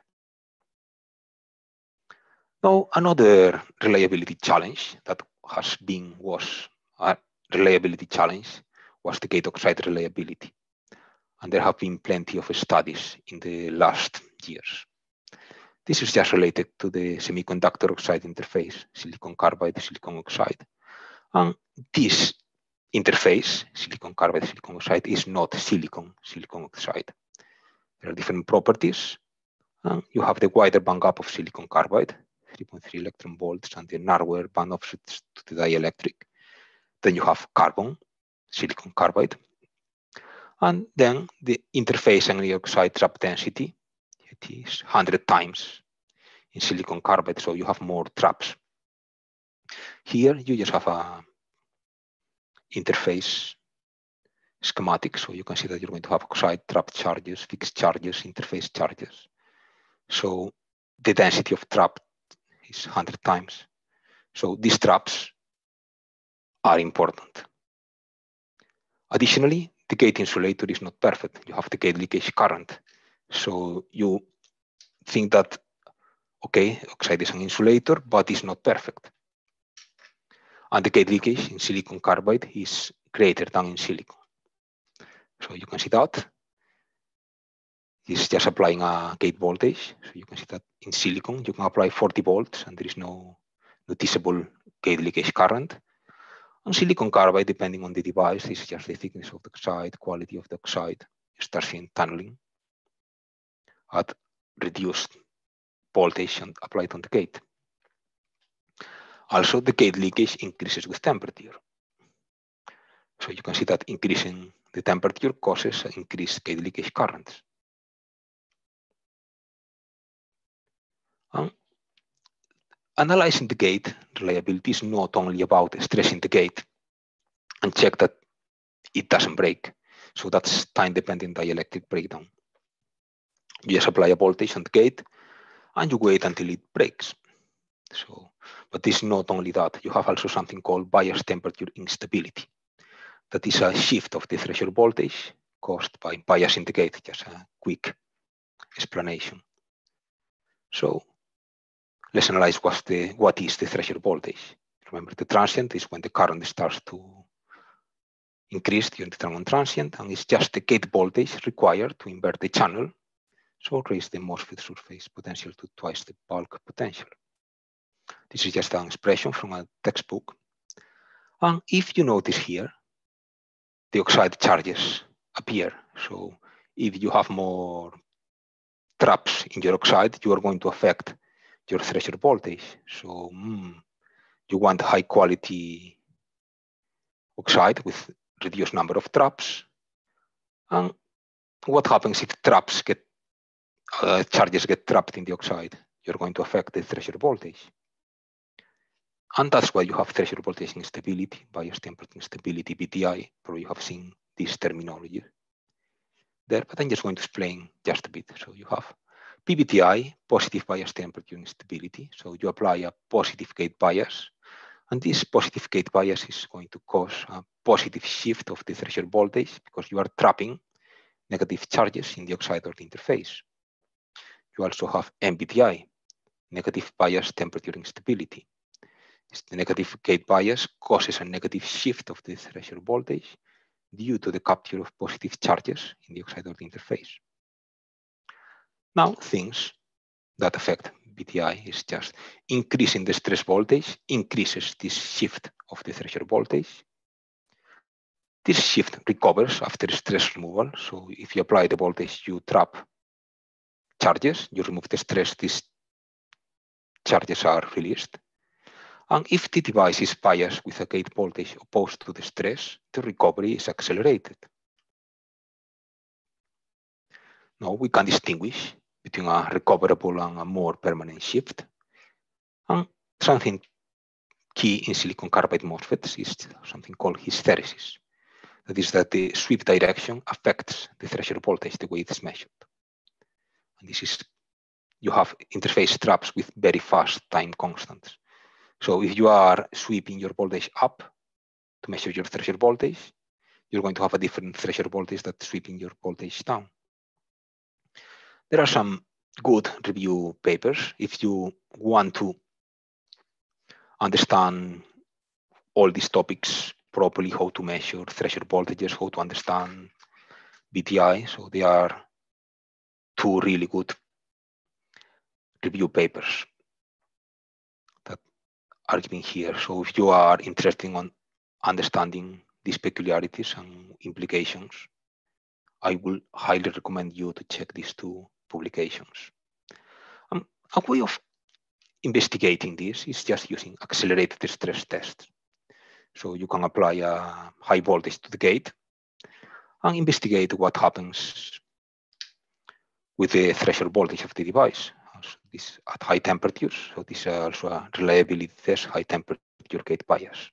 Now, another reliability challenge that has been, was a reliability challenge was the gate oxide reliability. And there have been plenty of studies in the last years. This is just related to the semiconductor oxide interface, silicon carbide, silicon oxide. And this interface, silicon carbide, silicon oxide, is not silicon, silicon oxide. There are different properties. And you have the wider bandgap of silicon carbide, three point three electron volts, and the narrower band offsets to the dielectric. Then you have carbon, silicon carbide. And then the interface and the oxide trap density, it is one hundred times in silicon carbide, so you have more traps. Here you just have a interface schematic, so you can see that you're going to have oxide trap charges, fixed charges, interface charges. So the density of trap is one hundred times. So these traps are important. Additionally, the gate insulator is not perfect. You have the gate leakage current. So you think that, okay, oxide is an insulator, but it's not perfect. And the gate leakage in silicon carbide is greater than in silicon. So you can see that. It's just applying a gate voltage. So you can see that in silicon, you can apply forty volts and there is no noticeable gate leakage current. On silicon carbide, depending on the device, this is just the thickness of the oxide, quality of the oxide. You start seeing tunneling at reduced voltage and applied on the gate. Also, the gate leakage increases with temperature. So you can see that increasing the temperature causes increased gate leakage currents. And analyzing the gate reliability is not only about stressing the gate. and check that it doesn't break. So that's time-dependent dielectric breakdown. You just apply a voltage on the gate, and you wait until it breaks. So, but this is not only that. You have also something called bias temperature instability. That is a shift of the threshold voltage caused by bias in the gate. Just a quick explanation. So let's analyze what's the, what is the threshold voltage. Remember, the transient is when the current starts to increase during the turn on transient, and it's just the gate voltage required to invert the channel, so raise the MOSFET surface potential to twice the bulk potential. This is just an expression from a textbook. And if you notice here, the oxide charges appear. So if you have more traps in your oxide, you are going to affect your threshold voltage. So mm, you want high quality oxide with reduced number of traps. And what happens if traps get uh, charges get trapped in the oxide? You're going to affect the threshold voltage. And that's why you have threshold voltage instability, bias temperature instability, B T I. Probably you have seen this terminology there, but I'm just going to explain just a bit. So you have P B T I, positive bias temperature instability. So you apply a positive gate bias, and this positive gate bias is going to cause a positive shift of the threshold voltage because you are trapping negative charges in the oxide or the interface. You also have M B T I, negative bias temperature instability. The negative gate bias causes a negative shift of the threshold voltage due to the capture of positive charges in the oxide or the interface. Now, things that affect B T I is just increasing the stress voltage, increases this shift of the threshold voltage. This shift recovers after stress removal. So if you apply the voltage, you trap charges, you remove the stress, these charges are released. And if the device is biased with a gate voltage opposed to the stress, the recovery is accelerated. Now we can distinguish between a recoverable and a more permanent shift. And something key in silicon carbide MOSFETs is something called hysteresis. That is that the sweep direction affects the threshold voltage, the way it is measured. And this is, you have interface traps with very fast time constants. So if you are sweeping your voltage up to measure your threshold voltage, you're going to have a different threshold voltage than sweeping your voltage down. There are some good review papers if you want to understand all these topics properly, how to measure threshold voltages, how to understand B T I. So they are two really good review papers that are given here. So if you are interested in understanding these peculiarities and implications, I will highly recommend you to check these two publications. Um, a way of investigating this is just using accelerated stress tests. So you can apply a high voltage to the gate and investigate what happens with the threshold voltage of the device. So this at high temperatures. So this is also a reliability test, high temperature gate bias.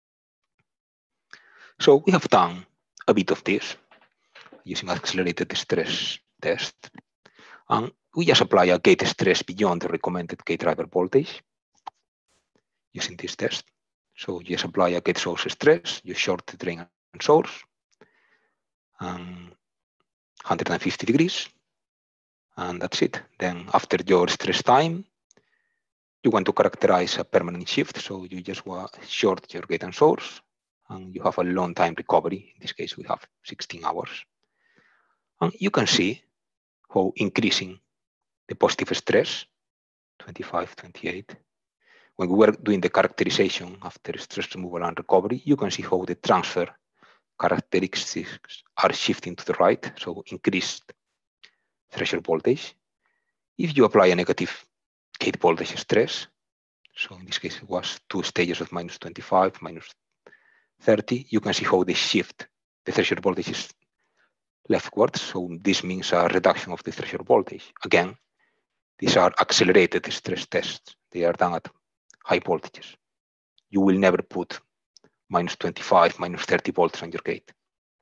So we have done a bit of this using accelerated stress test. And we just apply a gate stress beyond the recommended gate driver voltage using this test. So you just apply a gate source stress, you short the drain and source, um, one hundred fifty degrees, and that's it. Then after your stress time, you want to characterize a permanent shift. So you just short your gate and source, and you have a long time recovery. In this case, we have sixteen hours. And you can see how increasing the positive stress, twenty-five, twenty-eight. When we were doing the characterization after stress removal and recovery, you can see how the transfer characteristics are shifting to the right, so increased threshold voltage. If you apply a negative gate voltage stress, so in this case it was two stages of minus twenty-five, minus thirty, you can see how they shift. The threshold voltage is leftwards, so this means a reduction of the threshold voltage. Again, these are accelerated stress tests. They are done at high voltages. You will never put minus twenty-five, minus thirty volts on your gate.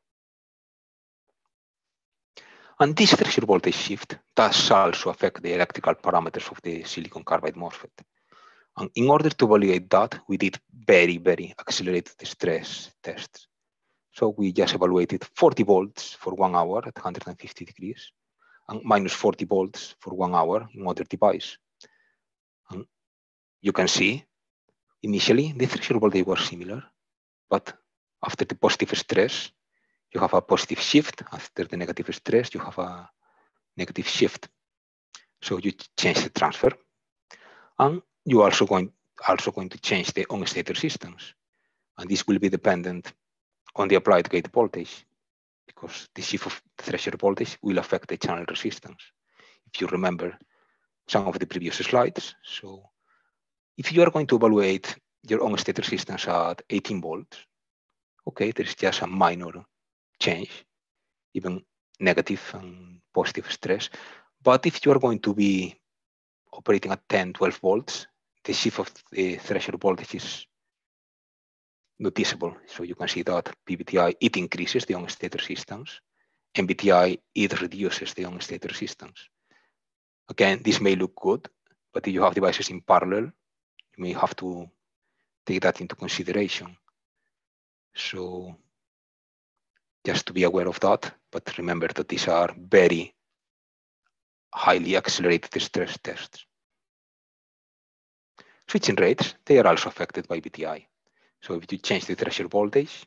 And this threshold voltage shift does also affect the electrical parameters of the silicon carbide MOSFET. And in order to evaluate that, we did very, very accelerated stress tests. So we just evaluated forty volts for one hour at one hundred fifty degrees and minus forty volts for one hour in other device. And you can see initially the threshold voltage was similar, but after the positive stress, you have a positive shift. After the negative stress, you have a negative shift. So you change the transfer, and you also going also going to change the on-state resistance, and this will be dependent on the applied gate voltage, because the shift of the threshold voltage will affect the channel resistance. If you remember some of the previous slides, so if you are going to evaluate your on-state resistance at eighteen volts, okay, there is just a minor change, even negative and positive stress. But if you are going to be operating at ten, twelve volts, the shift of the threshold voltage is noticeable. So you can see that P V T I, it increases the on-state resistance. M V T I, it reduces the on-state resistance. Again, this may look good, but if you have devices in parallel, you may have to take that into consideration. So just to be aware of that, but remember that these are very highly accelerated stress tests. Switching rates, they are also affected by V T I. So if you change the threshold voltage,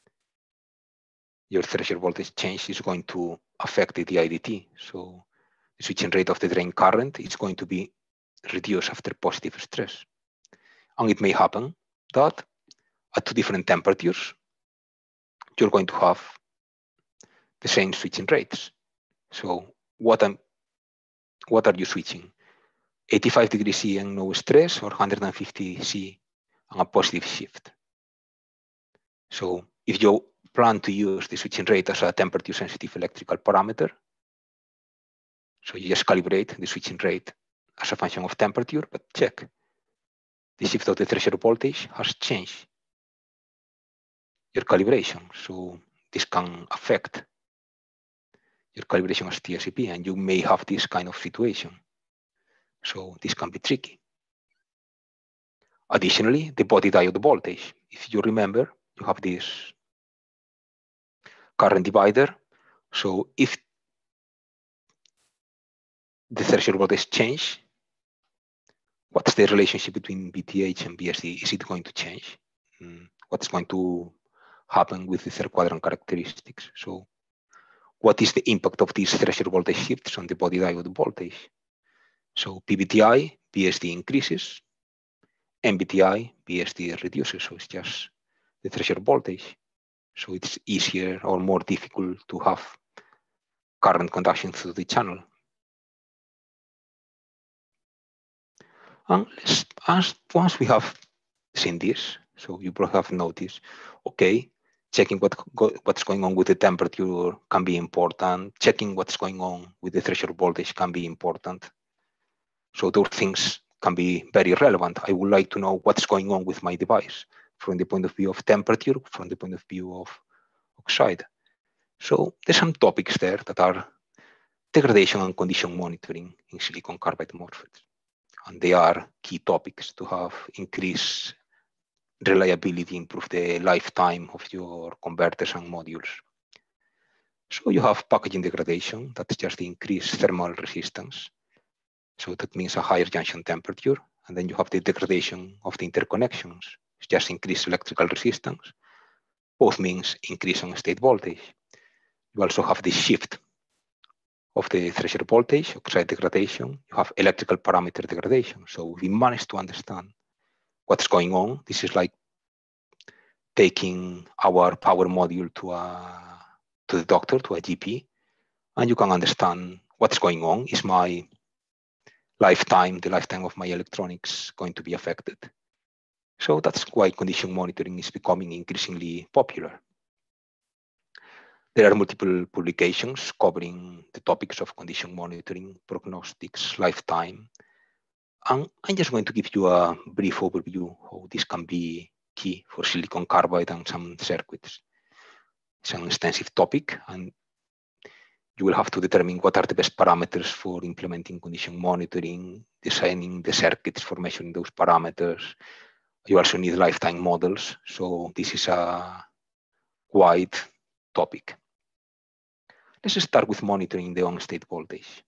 your threshold voltage change is going to affect the I D T. So the switching rate of the drain current is going to be reduced after positive stress. And it may happen that at two different temperatures, you're going to have the same switching rates. So what, I'm, what are you switching? eighty-five degrees C and no stress, or one hundred fifty C and a positive shift? So if you plan to use the switching rate as a temperature sensitive electrical parameter, so you just calibrate the switching rate as a function of temperature, but check, the shift of the threshold voltage has changed your calibration. So this can affect your calibration as T S C P, and you may have this kind of situation. So this can be tricky. Additionally, the body diode voltage. If you remember, you have this current divider. So if the threshold voltage change, what's the relationship between V T H and V S D? Is it going to change? Mm, what's going to happen with the third quadrant characteristics? So what is the impact of these threshold voltage shifts on the body diode voltage? So P V T I, V S D increases, M V T I, V S D reduces. So it's just the threshold voltage. So it's easier or more difficult to have current conduction through the channel. And as once we have seen this, so you probably have noticed, okay, checking what go, what's going on with the temperature can be important. Checking what's going on with the threshold voltage can be important. So those things can be very relevant. I would like to know what's going on with my device from the point of view of temperature, from the point of view of oxide. So there's some topics there that are degradation and condition monitoring in silicon carbide MOSFETs. And they are key topics to have increased reliability, improve the lifetime of your converters and modules. So you have packaging degradation, that's just the increased thermal resistance. So that means a higher junction temperature. And then you have the degradation of the interconnections, it's just increased electrical resistance. Both means increase on state voltage. You also have the shift of the threshold voltage, oxide degradation. You have electrical parameter degradation. So we managed to understand what's going on. This is like taking our power module to a to the doctor, to a G P, and you can understand what's going on. Is my lifetime, the lifetime of my electronics, going to be affected? So that's why condition monitoring is becoming increasingly popular. There are multiple publications covering the topics of condition monitoring, prognostics, lifetime. And I'm just going to give you a brief overview how this can be key for silicon carbide and some circuits. It's an extensive topic, and you will have to determine what are the best parameters for implementing condition monitoring, designing the circuits for measuring those parameters. You also need lifetime models. So this is a wide topic. Let's start with monitoring the on-state voltage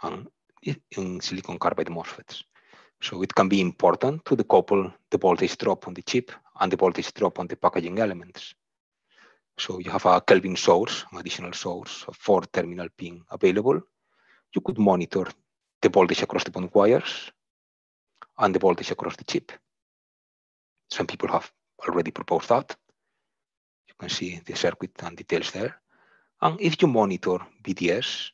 in silicon carbide MOSFETs. So it can be important to decouple the voltage drop on the chip and the voltage drop on the packaging elements. So you have a Kelvin source, an additional source, a four terminal pin available. You could monitor the voltage across the bond wires and the voltage across the chip. Some people have already proposed that. You can see the circuit and details there. And if you monitor B D S,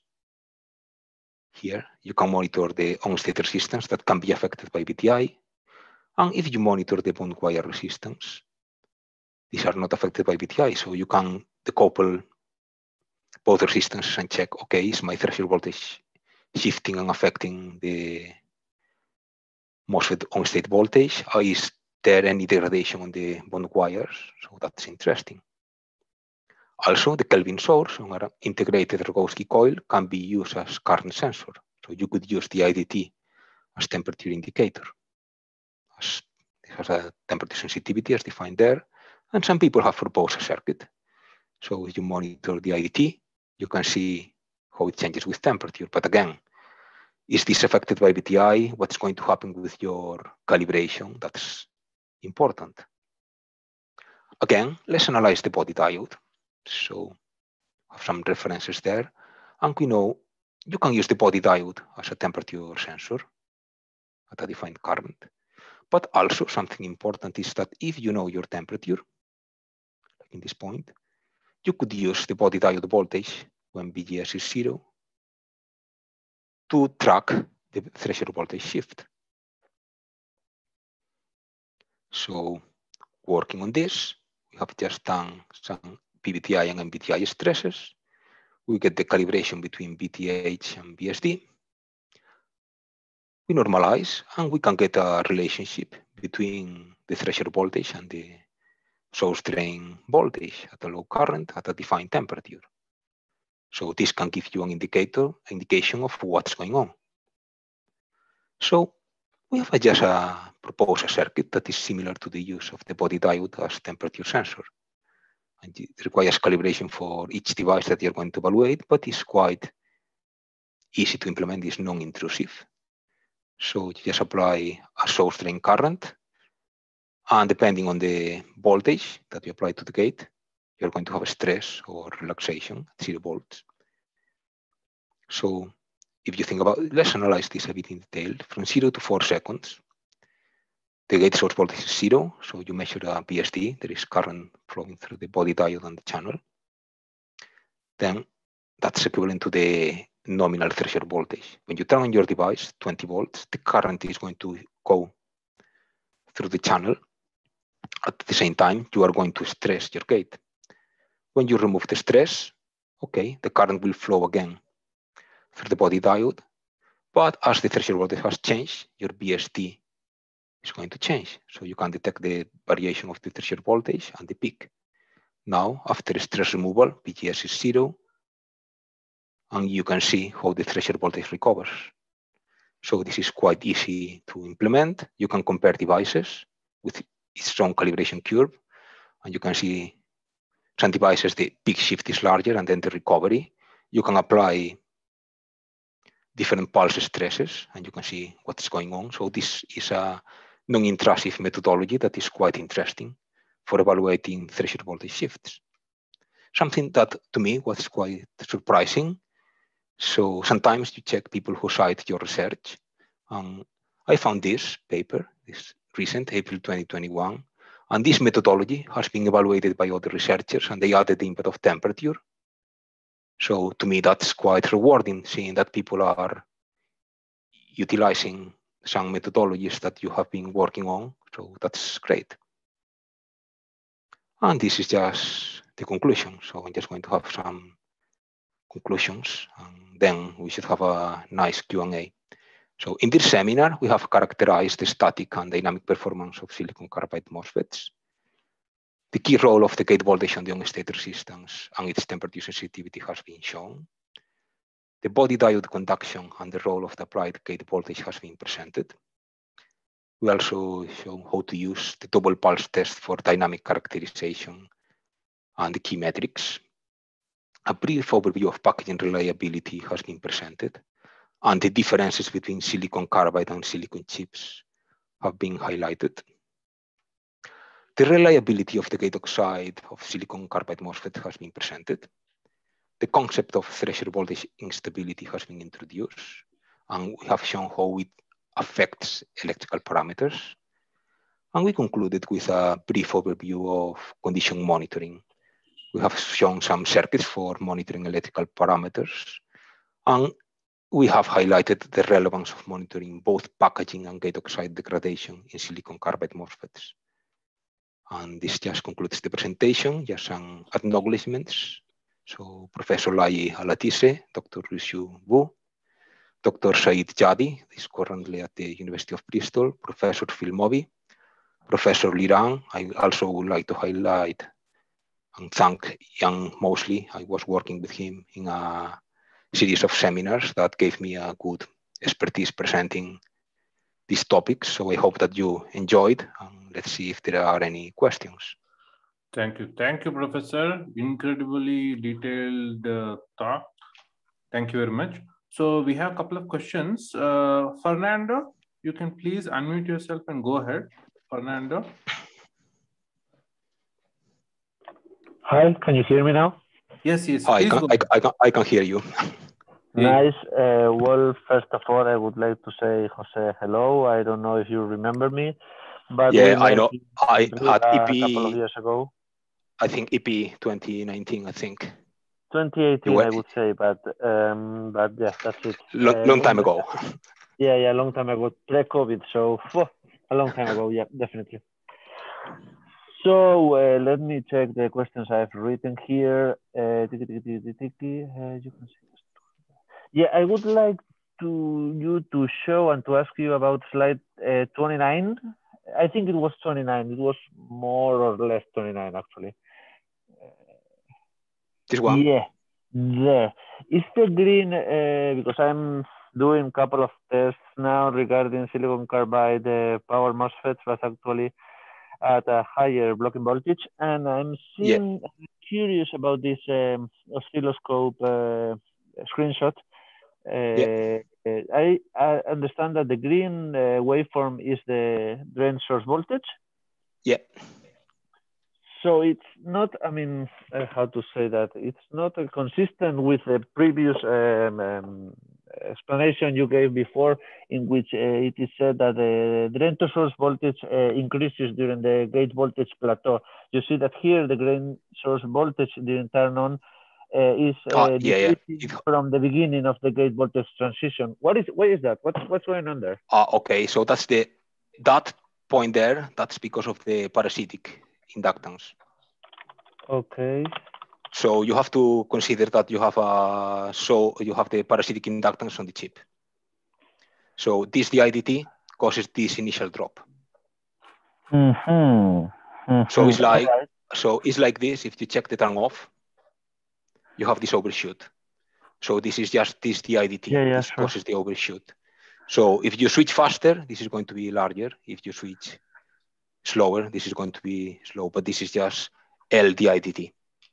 here you can monitor the on-state resistance that can be affected by B T I. And if you monitor the bond wire resistance, these are not affected by B T I, so you can decouple both resistances and check, okay, is my threshold voltage shifting and affecting the MOSFET on-state voltage? Or is there any degradation on the bond wires? So that's interesting. Also, the Kelvin source on an integrated Rogowski coil can be used as current sensor. So you could use the I D T as temperature indicator. As it has a temperature sensitivity as defined there. And some people have proposed a circuit. So if you monitor the I D T, you can see how it changes with temperature. But again, is this affected by B T I? What's going to happen with your calibration? That's important. Again, let's analyze the body diode. So have some references there. And we know you can use the body diode as a temperature sensor at a defined current. But also something important is that if you know your temperature, like in this point, you could use the body diode voltage when V G S is zero to track the threshold voltage shift. So working on this, we have just done some P V T I and M B T I stresses. We get the calibration between B T H and B S D. We normalize, and we can get a relationship between the threshold voltage and the source drain voltage at a low current at a defined temperature. So this can give you an indicator, indication of what's going on. So we have just a proposed a circuit that is similar to the use of the body diode as temperature sensor. And it requires calibration for each device that you're going to evaluate, but it's quite easy to implement. It's non-intrusive. So you just apply a source drain current, and depending on the voltage that you apply to the gate, you're going to have a stress or relaxation at zero volts. So if you think about it, let's analyze this a bit in detail. From zero to four seconds, the gate source voltage is zero, so you measure a B S D, there is current flowing through the body diode and the channel. Then that's equivalent to the nominal threshold voltage. When you turn on your device, twenty volts, the current is going to go through the channel. At the same time, you are going to stress your gate. When you remove the stress, okay, the current will flow again through the body diode. But as the threshold voltage has changed, your B S D is going to change. So you can detect the variation of the threshold voltage and the peak. Now, after stress removal, V G S is zero, and you can see how the threshold voltage recovers. So this is quite easy to implement. You can compare devices with its own calibration curve, and you can see some devices, the peak shift is larger, and then the recovery. You can apply different pulse stresses, and you can see what's going on. So this is a non-intrusive methodology that is quite interesting for evaluating threshold voltage shifts. Something that to me was quite surprising. So sometimes you check people who cite your research. Um, I found this paper, this recent, April twenty twenty-one, and this methodology has been evaluated by other researchers, and they added the input of temperature. So to me, that's quite rewarding, seeing that people are utilizing some methodologies that you have been working on. So that's great. And this is just the conclusion. So I'm just going to have some conclusions, and then we should have a nice Q and A. So in this seminar, we have characterized the static and dynamic performance of silicon carbide MOSFETs. The key role of the gate voltage on the on-state resistance and its temperature sensitivity has been shown. The body diode conduction and the role of the applied gate voltage has been presented. We also show how to use the double pulse test for dynamic characterization and the key metrics. A brief overview of packaging reliability has been presented, and the differences between silicon carbide and silicon chips have been highlighted. The reliability of the gate oxide of silicon carbide MOSFET has been presented. The concept of threshold voltage instability has been introduced, and we have shown how it affects electrical parameters. And we concluded with a brief overview of condition monitoring. We have shown some circuits for monitoring electrical parameters, and we have highlighted the relevance of monitoring both packaging and gate oxide degradation in silicon carbide MOSFETs. And this just concludes the presentation, just some acknowledgements. So Professor Lai Alatise, Doctor Rushu Wu, Doctor Said Jadi is currently at the University of Bristol, Professor Phil Moby, Professor Liran. I also would like to highlight and thank Young Mosley. I was working with him in a series of seminars that gave me a good expertise presenting these topics. So I hope that you enjoyed, and let's see if there are any questions. Thank you. Thank you, Professor. Incredibly detailed uh, talk. Thank you very much. So we have a couple of questions. Uh, Fernando, you can please unmute yourself and go ahead. Fernando. Hi, can you hear me now? Yes, yes. Hi, I can, I, I, can, I can hear you. Nice. Uh, well, first of all, I would like to say, Jose, hello. I don't know if you remember me, but yeah, I know. I at E a P, couple of years ago. I think E P twenty nineteen, I think. twenty eighteen, I would say, but um, but yeah, that's it. Long, uh, long time ago. Yeah, yeah, long time ago, pre-COVID. So a long time ago, yeah, definitely. So uh, let me check the questions I've written here. Uh, tiki, tiki, tiki, tiki, uh, you can see. Yeah, I would like to you to show and to ask you about slide uh, twenty-nine. I think it was twenty-nine. It was more or less twenty-nine, actually. This one? Yeah, there. Is the green, uh, because I'm doing a couple of tests now regarding silicon carbide uh, power MOSFETs, but actually at a higher blocking voltage. And I'm seeing, yeah. curious about this um, oscilloscope uh, screenshot. Uh, yeah. I, I understand that the green uh, waveform is the drain source voltage. Yeah. So it's not, I mean, uh, how to say that? It's not uh, consistent with the previous um, um, explanation you gave before, in which uh, it is said that the drain to source voltage uh, increases during the gate voltage plateau. You see that here the drain source voltage during turn on uh, is uh, uh, yeah, decreasing yeah. from the beginning of the gate voltage transition. What is what is that? What's what's going on there? Uh, okay, so that's the that point there. That's because of the parasitic inductance. Okay. So you have to consider that you have a so you have the parasitic inductance on the chip. So this D I D T causes this initial drop. Mm-hmm. Mm-hmm. So it's like right. so it's like this. If you check the turn off, you have this overshoot. So this is just this D I D T. Yeah, yeah, this sure. causes the overshoot. So if you switch faster, this is going to be larger. If you switch slower, this is going to be slow. But this is just L D I D T.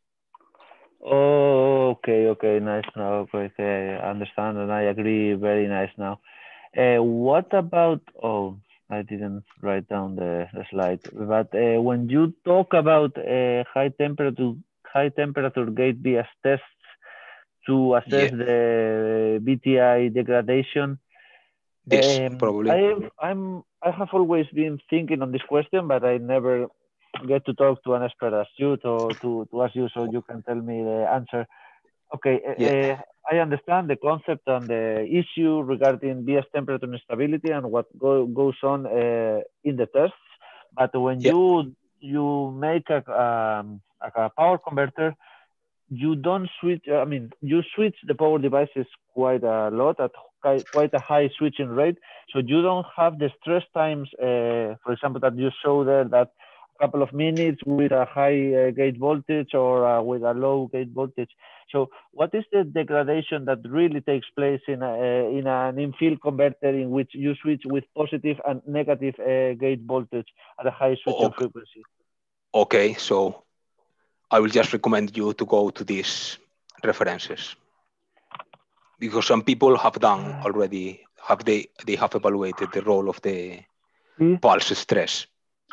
Oh, okay, okay, nice now. Okay, I understand and I agree. Very nice now. Uh, what about? Oh, I didn't write down the, the slide. But uh, when you talk about uh, high temperature high temperature gate bias tests to assess yeah. the B T I degradation, yes, um, probably. I I'm I have always been thinking on this question, but I never get to talk to an expert as you to, to, to ask you so you can tell me the answer. Okay, yeah. uh, I understand the concept and the issue regarding bias temperature instability and what go, goes on uh, in the tests. But when yeah. you you make a, um, a power converter, you don't switch, I mean, you switch the power devices quite a lot at quite a high switching rate. So you don't have the stress times, uh, for example, that you show there that couple of minutes with a high uh, gate voltage or uh, with a low gate voltage. So what is the degradation that really takes place in, a, uh, in an in-field converter in which you switch with positive and negative uh, gate voltage at a high switching okay. frequency? Okay, so I will just recommend you to go to these references, because some people have done already, have they, they have evaluated the role of the See? pulse stress.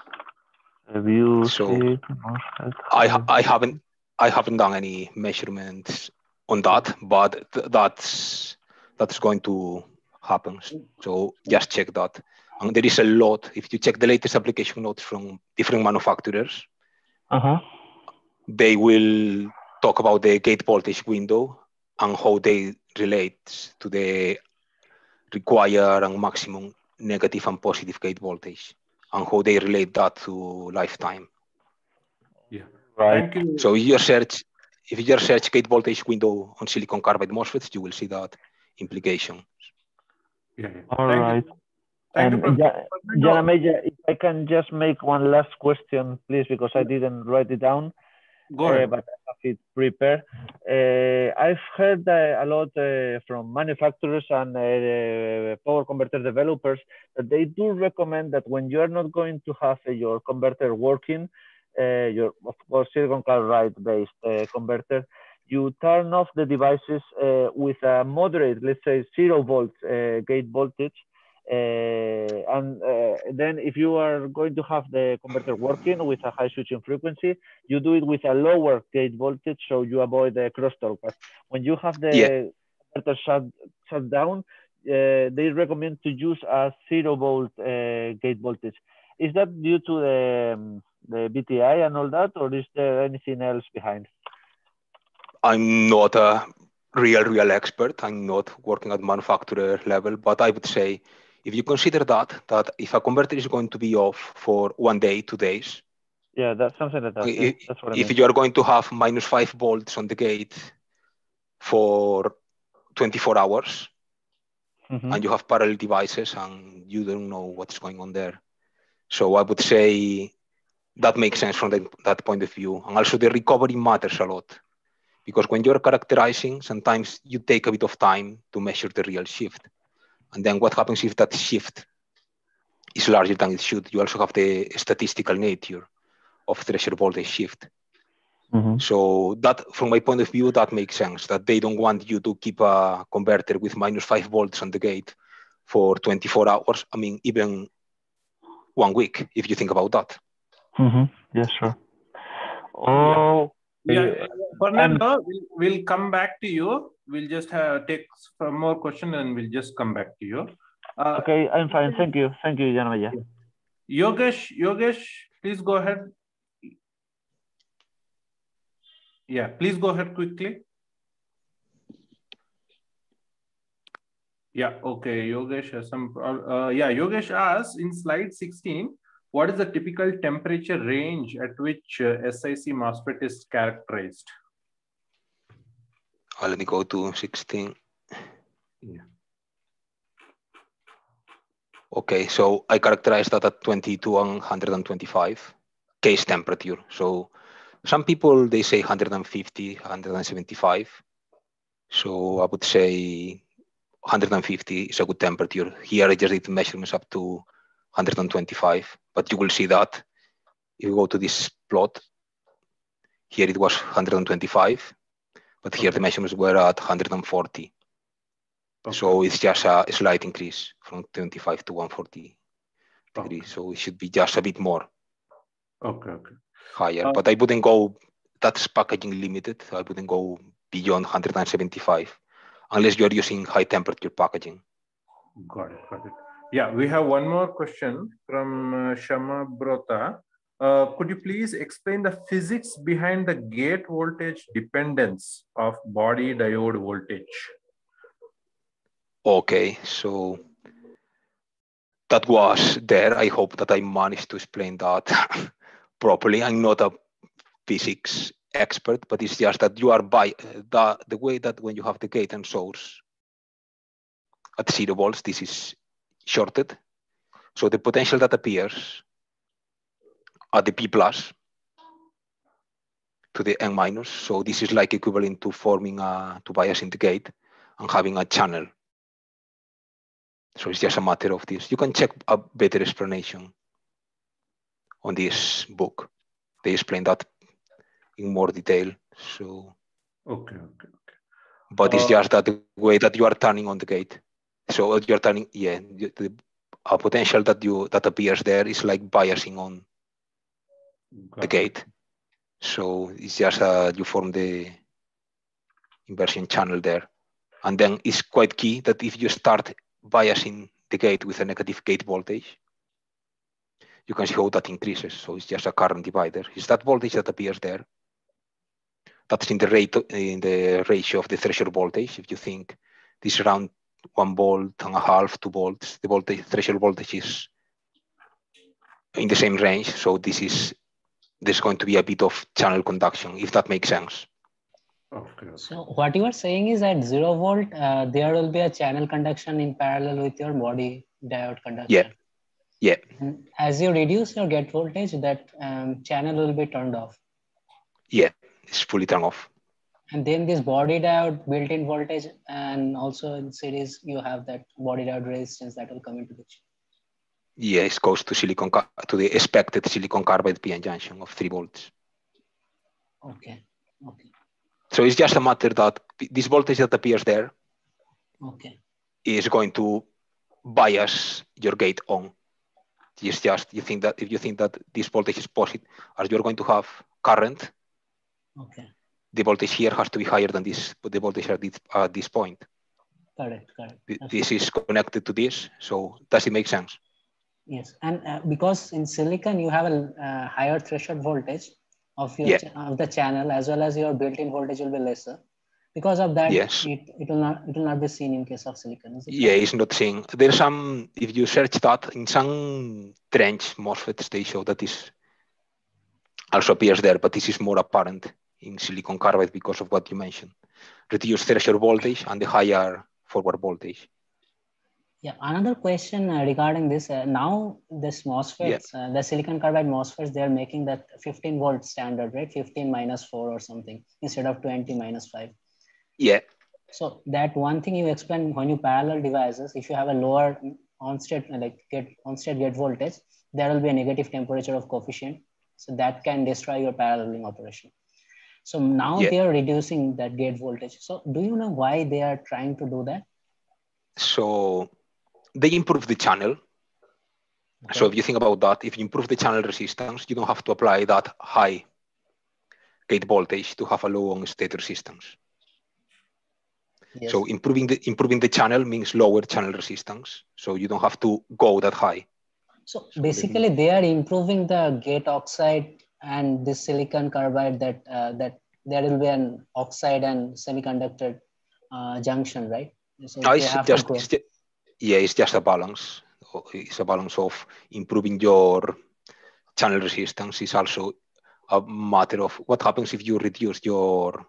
Review, So see, I, I haven't I haven't done any measurements on that, but th that's that's going to happen. So just check that. And there is a lot. If you check the latest application notes from different manufacturers, uh-huh. they will talk about the gate voltage window and how they relate to the required and maximum negative and positive gate voltage, and how they relate that to lifetime. Yeah. Right. Thank you. So if you search, if you just search gate voltage window on silicon carbide MOSFETs, you will see that implication. Yeah. yeah. All Thank right. you. Thank And you, ja Professor. Meja, if I can just make one last question, please, because I didn't write it down. Go ahead. Uh, but I have it prepared. Uh, I've heard uh, a lot uh, from manufacturers and uh, power converter developers that they do recommend that when you are not going to have uh, your converter working, uh, your of course silicon carbide based uh, converter, you turn off the devices uh, with a moderate, let's say zero volt uh, gate voltage. Uh, and uh, then if you are going to have the converter working with a high switching frequency, you do it with a lower gate voltage so you avoid the crosstalk. But when you have the Yeah. converter shut, shut down, uh, they recommend to use a zero volt uh, gate voltage. Is that due to the, um, the B T I and all that, or is there anything else behind? I'm not a real, real expert. I'm not working at manufacturer level, but I would say if you consider that, that if a converter is going to be off for one day, two days, yeah, that's something like that. if, Yeah, that's what I if mean. you are going to have minus five volts on the gate for twenty-four hours, mm-hmm. and you have parallel devices and you don't know what's going on there. So I would say that makes sense from the, that point of view. And also the recovery matters a lot. Because when you're characterizing, sometimes you take a bit of time to measure the real shift. And then what happens if that shift is larger than it should? You also have the statistical nature of threshold voltage shift. Mm-hmm. So that, from my point of view, that makes sense, that they don't want you to keep a converter with minus five volts on the gate for twenty-four hours. I mean, even one week, if you think about that. Mm-hmm. Yes, sure. Oh, yeah. yeah. Fernando, we'll, we'll come back to you. We'll just have, take some more question and we'll just come back to you. Uh, okay, I'm fine. Thank you. Thank you, Janamaya. Yogesh, Yogesh, please go ahead. Yeah, please go ahead quickly. Yeah, okay. Yogesh has some, uh, yeah, Yogesh asks in slide sixteen, what is the typical temperature range at which uh, SiC MOSFET is characterized? Oh, let me go to sixteen. Yeah. Okay, so I characterize that at twenty-two and one twenty-five case temperature. So some people, they say one fifty, one seventy-five. So I would say one fifty is a good temperature. Here I just did measurements up to one twenty-five, but you will see that if you go to this plot, here it was one twenty-five, but here okay. the measurements were at one forty. Okay. So it's just a slight increase from twenty-five to one forty okay. degrees. So it should be just a bit more okay, okay. higher, uh, but I wouldn't go, that's packaging limited. I wouldn't go beyond one seventy-five unless you're using high temperature packaging. Got it, got it. Yeah, we have one more question from uh, Shama Brota. Uh, could you please explain the physics behind the gate voltage dependence of body diode voltage? Okay, so that was there. I hope that I managed to explain that properly. I'm not a physics expert, but it's just that you are by the, the way that when you have the gate and source at zero volts, this is shorted. So the potential that appears at the P plus to the N minus. So this is like equivalent to forming a, to bias in the gate and having a channel. So it's just a matter of this. You can check a better explanation on this book. They explain that in more detail. So, okay, okay, okay. But it's uh, just that the way that you are turning on the gate. So you're turning, yeah, the a potential that you that appears there is like biasing on the gate. It. So it's just uh, you form the inversion channel there, and then it's quite key that if you start biasing the gate with a negative gate voltage, you can see how that increases. So it's just a current divider. It's that voltage that appears there. That's in the rate in the ratio of the threshold voltage. If you think this is around one volt and a half, two volts, the voltage threshold voltage is in the same range. So this is there's going to be a bit of channel conduction, if that makes sense. Okay. okay. So what you are saying is at zero volt, uh, there will be a channel conduction in parallel with your body diode conduction. Yeah. Yeah. And as you reduce your gate voltage, that um, channel will be turned off. Yeah, it's fully turned off. And then this body diode built-in voltage, and also in series you have that body diode resistance that will come into picture. Yeah, it goes to silicon to the expected silicon carbide P N junction of three volts. Okay. Okay. So it's just a matter that this voltage that appears there okay. is going to bias your gate on. It's just you think that if you think that this voltage is positive, as you're going to have current, okay, the voltage here has to be higher than this, but the voltage at this, at this point. Correct, correct. That's this right. is connected to this, so does it make sense? Yes, and uh, because in silicon you have a uh, higher threshold voltage of your yeah. ch of the channel, as well as your built-in voltage will be lesser. Because of that, yes. it, it will not it will not be seen in case of silicon. Is it yeah, right? It's not seen. There's some, if you search that in some trench MOSFETs, they show that this also appears there, but this is more apparent in silicon carbide because of what you mentioned. Reduced threshold voltage and the higher forward voltage. Yeah, another question uh, regarding this. Uh, now, this MOSFETs, yeah. uh, the silicon carbide MOSFETs, they're making that fifteen volt standard, right? fifteen minus four or something instead of twenty minus five. Yeah. So that one thing you explained, when you parallel devices, if you have a lower on-state, like get on-state gate voltage, there will be a negative temperature of coefficient. So that can destroy your paralleling operation. So now yeah. they are reducing that gate voltage. So do you know why they are trying to do that? So they improve the channel. Okay. So if you think about that, if you improve the channel resistance, you don't have to apply that high gate voltage to have a low on-state resistance. Yes. So improving the improving the channel means lower channel resistance. So you don't have to go that high. So, so basically, they, they are improving the gate oxide and this silicon carbide that uh, that there will be an oxide and semiconductor uh, junction, right? So no, they it's have just, to it's just, yeah, it's just a balance. It's a balance of improving your channel resistance. Is also a matter of what happens if you reduce your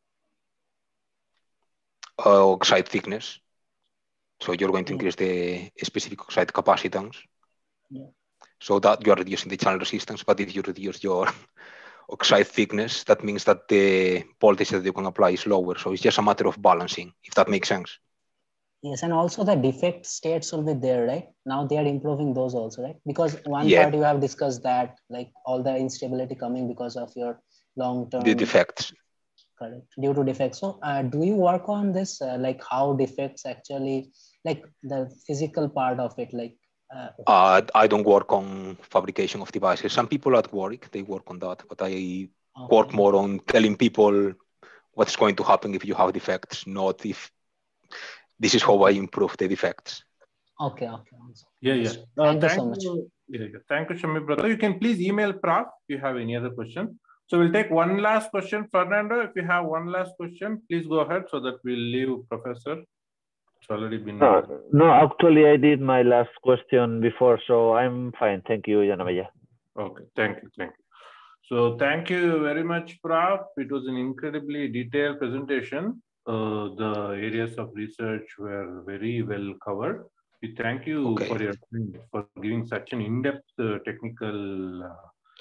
uh, oxide thickness. So you're going to yeah. increase the specific oxide capacitance. Yeah. So that you are reducing the channel resistance. But if you reduce your oxide thickness, that means that the voltage that you can apply is lower. So it's just a matter of balancing, if that makes sense. Yes, and also the defect states will be there, right? Now they are improving those also, right? Because one yeah. part you have discussed that, like all the instability coming because of your long-term... The defects. Correct, due to defects. So uh, do you work on this, uh, like how defects actually, like the physical part of it, like... Uh, uh, I don't work on fabrication of devices. Some people at work, they work on that, but I okay. work more on telling people what's going to happen if you have defects, not if this is how I improve the defects. Okay, okay. Yeah, yeah. Uh, thank, thank you so much. You, yeah, yeah. Thank you, Shami brother. You can please email Prof if you have any other question. So we'll take one last question. Fernando, if you have one last question, please go ahead so that we'll leave Professor. It's already been... No, no, actually I did my last question before, so I'm fine. Thank you, Janamaya. Okay, thank you, thank you. So thank you very much, Prof. It was an incredibly detailed presentation. Uh, the areas of research were very well covered. We thank you okay. for your for giving such an in-depth uh, technical uh,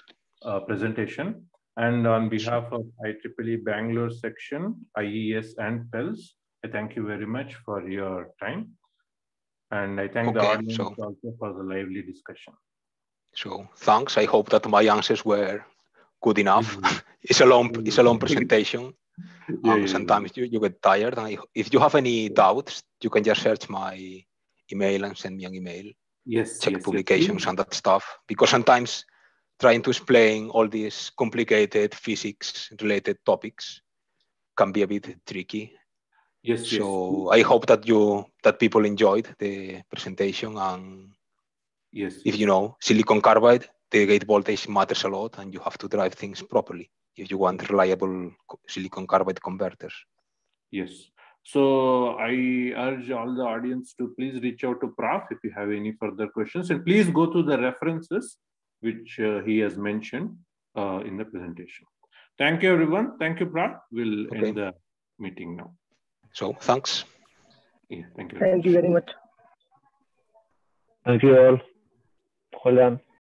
uh, presentation. And on behalf of I triple E Bangalore section, I E S and P E L S, I thank you very much for your time. And I thank okay, the audience so, also for the lively discussion. So thanks. I hope that my answers were good enough. it's a long, it's a long presentation. yeah, um, yeah, sometimes yeah. you, you get tired. And I, if you have any doubts, you can just search my email and send me an email. Yes, check yes, publications yes. and that stuff. Because sometimes trying to explain all these complicated physics-related topics can be a bit tricky. Yes, so yes. I hope that you that people enjoyed the presentation, and yes, if yes. you know silicon carbide, the gate voltage matters a lot, and you have to drive things properly if you want reliable silicon carbide converters. Yes. So I urge all the audience to please reach out to Prof if you have any further questions, and please go to the references which uh, he has mentioned uh, in the presentation. Thank you, everyone. Thank you, Prof. We'll Okay. end the meeting now. So thanks. Yeah, thank you. Thank you very much. Thank you all. Julian.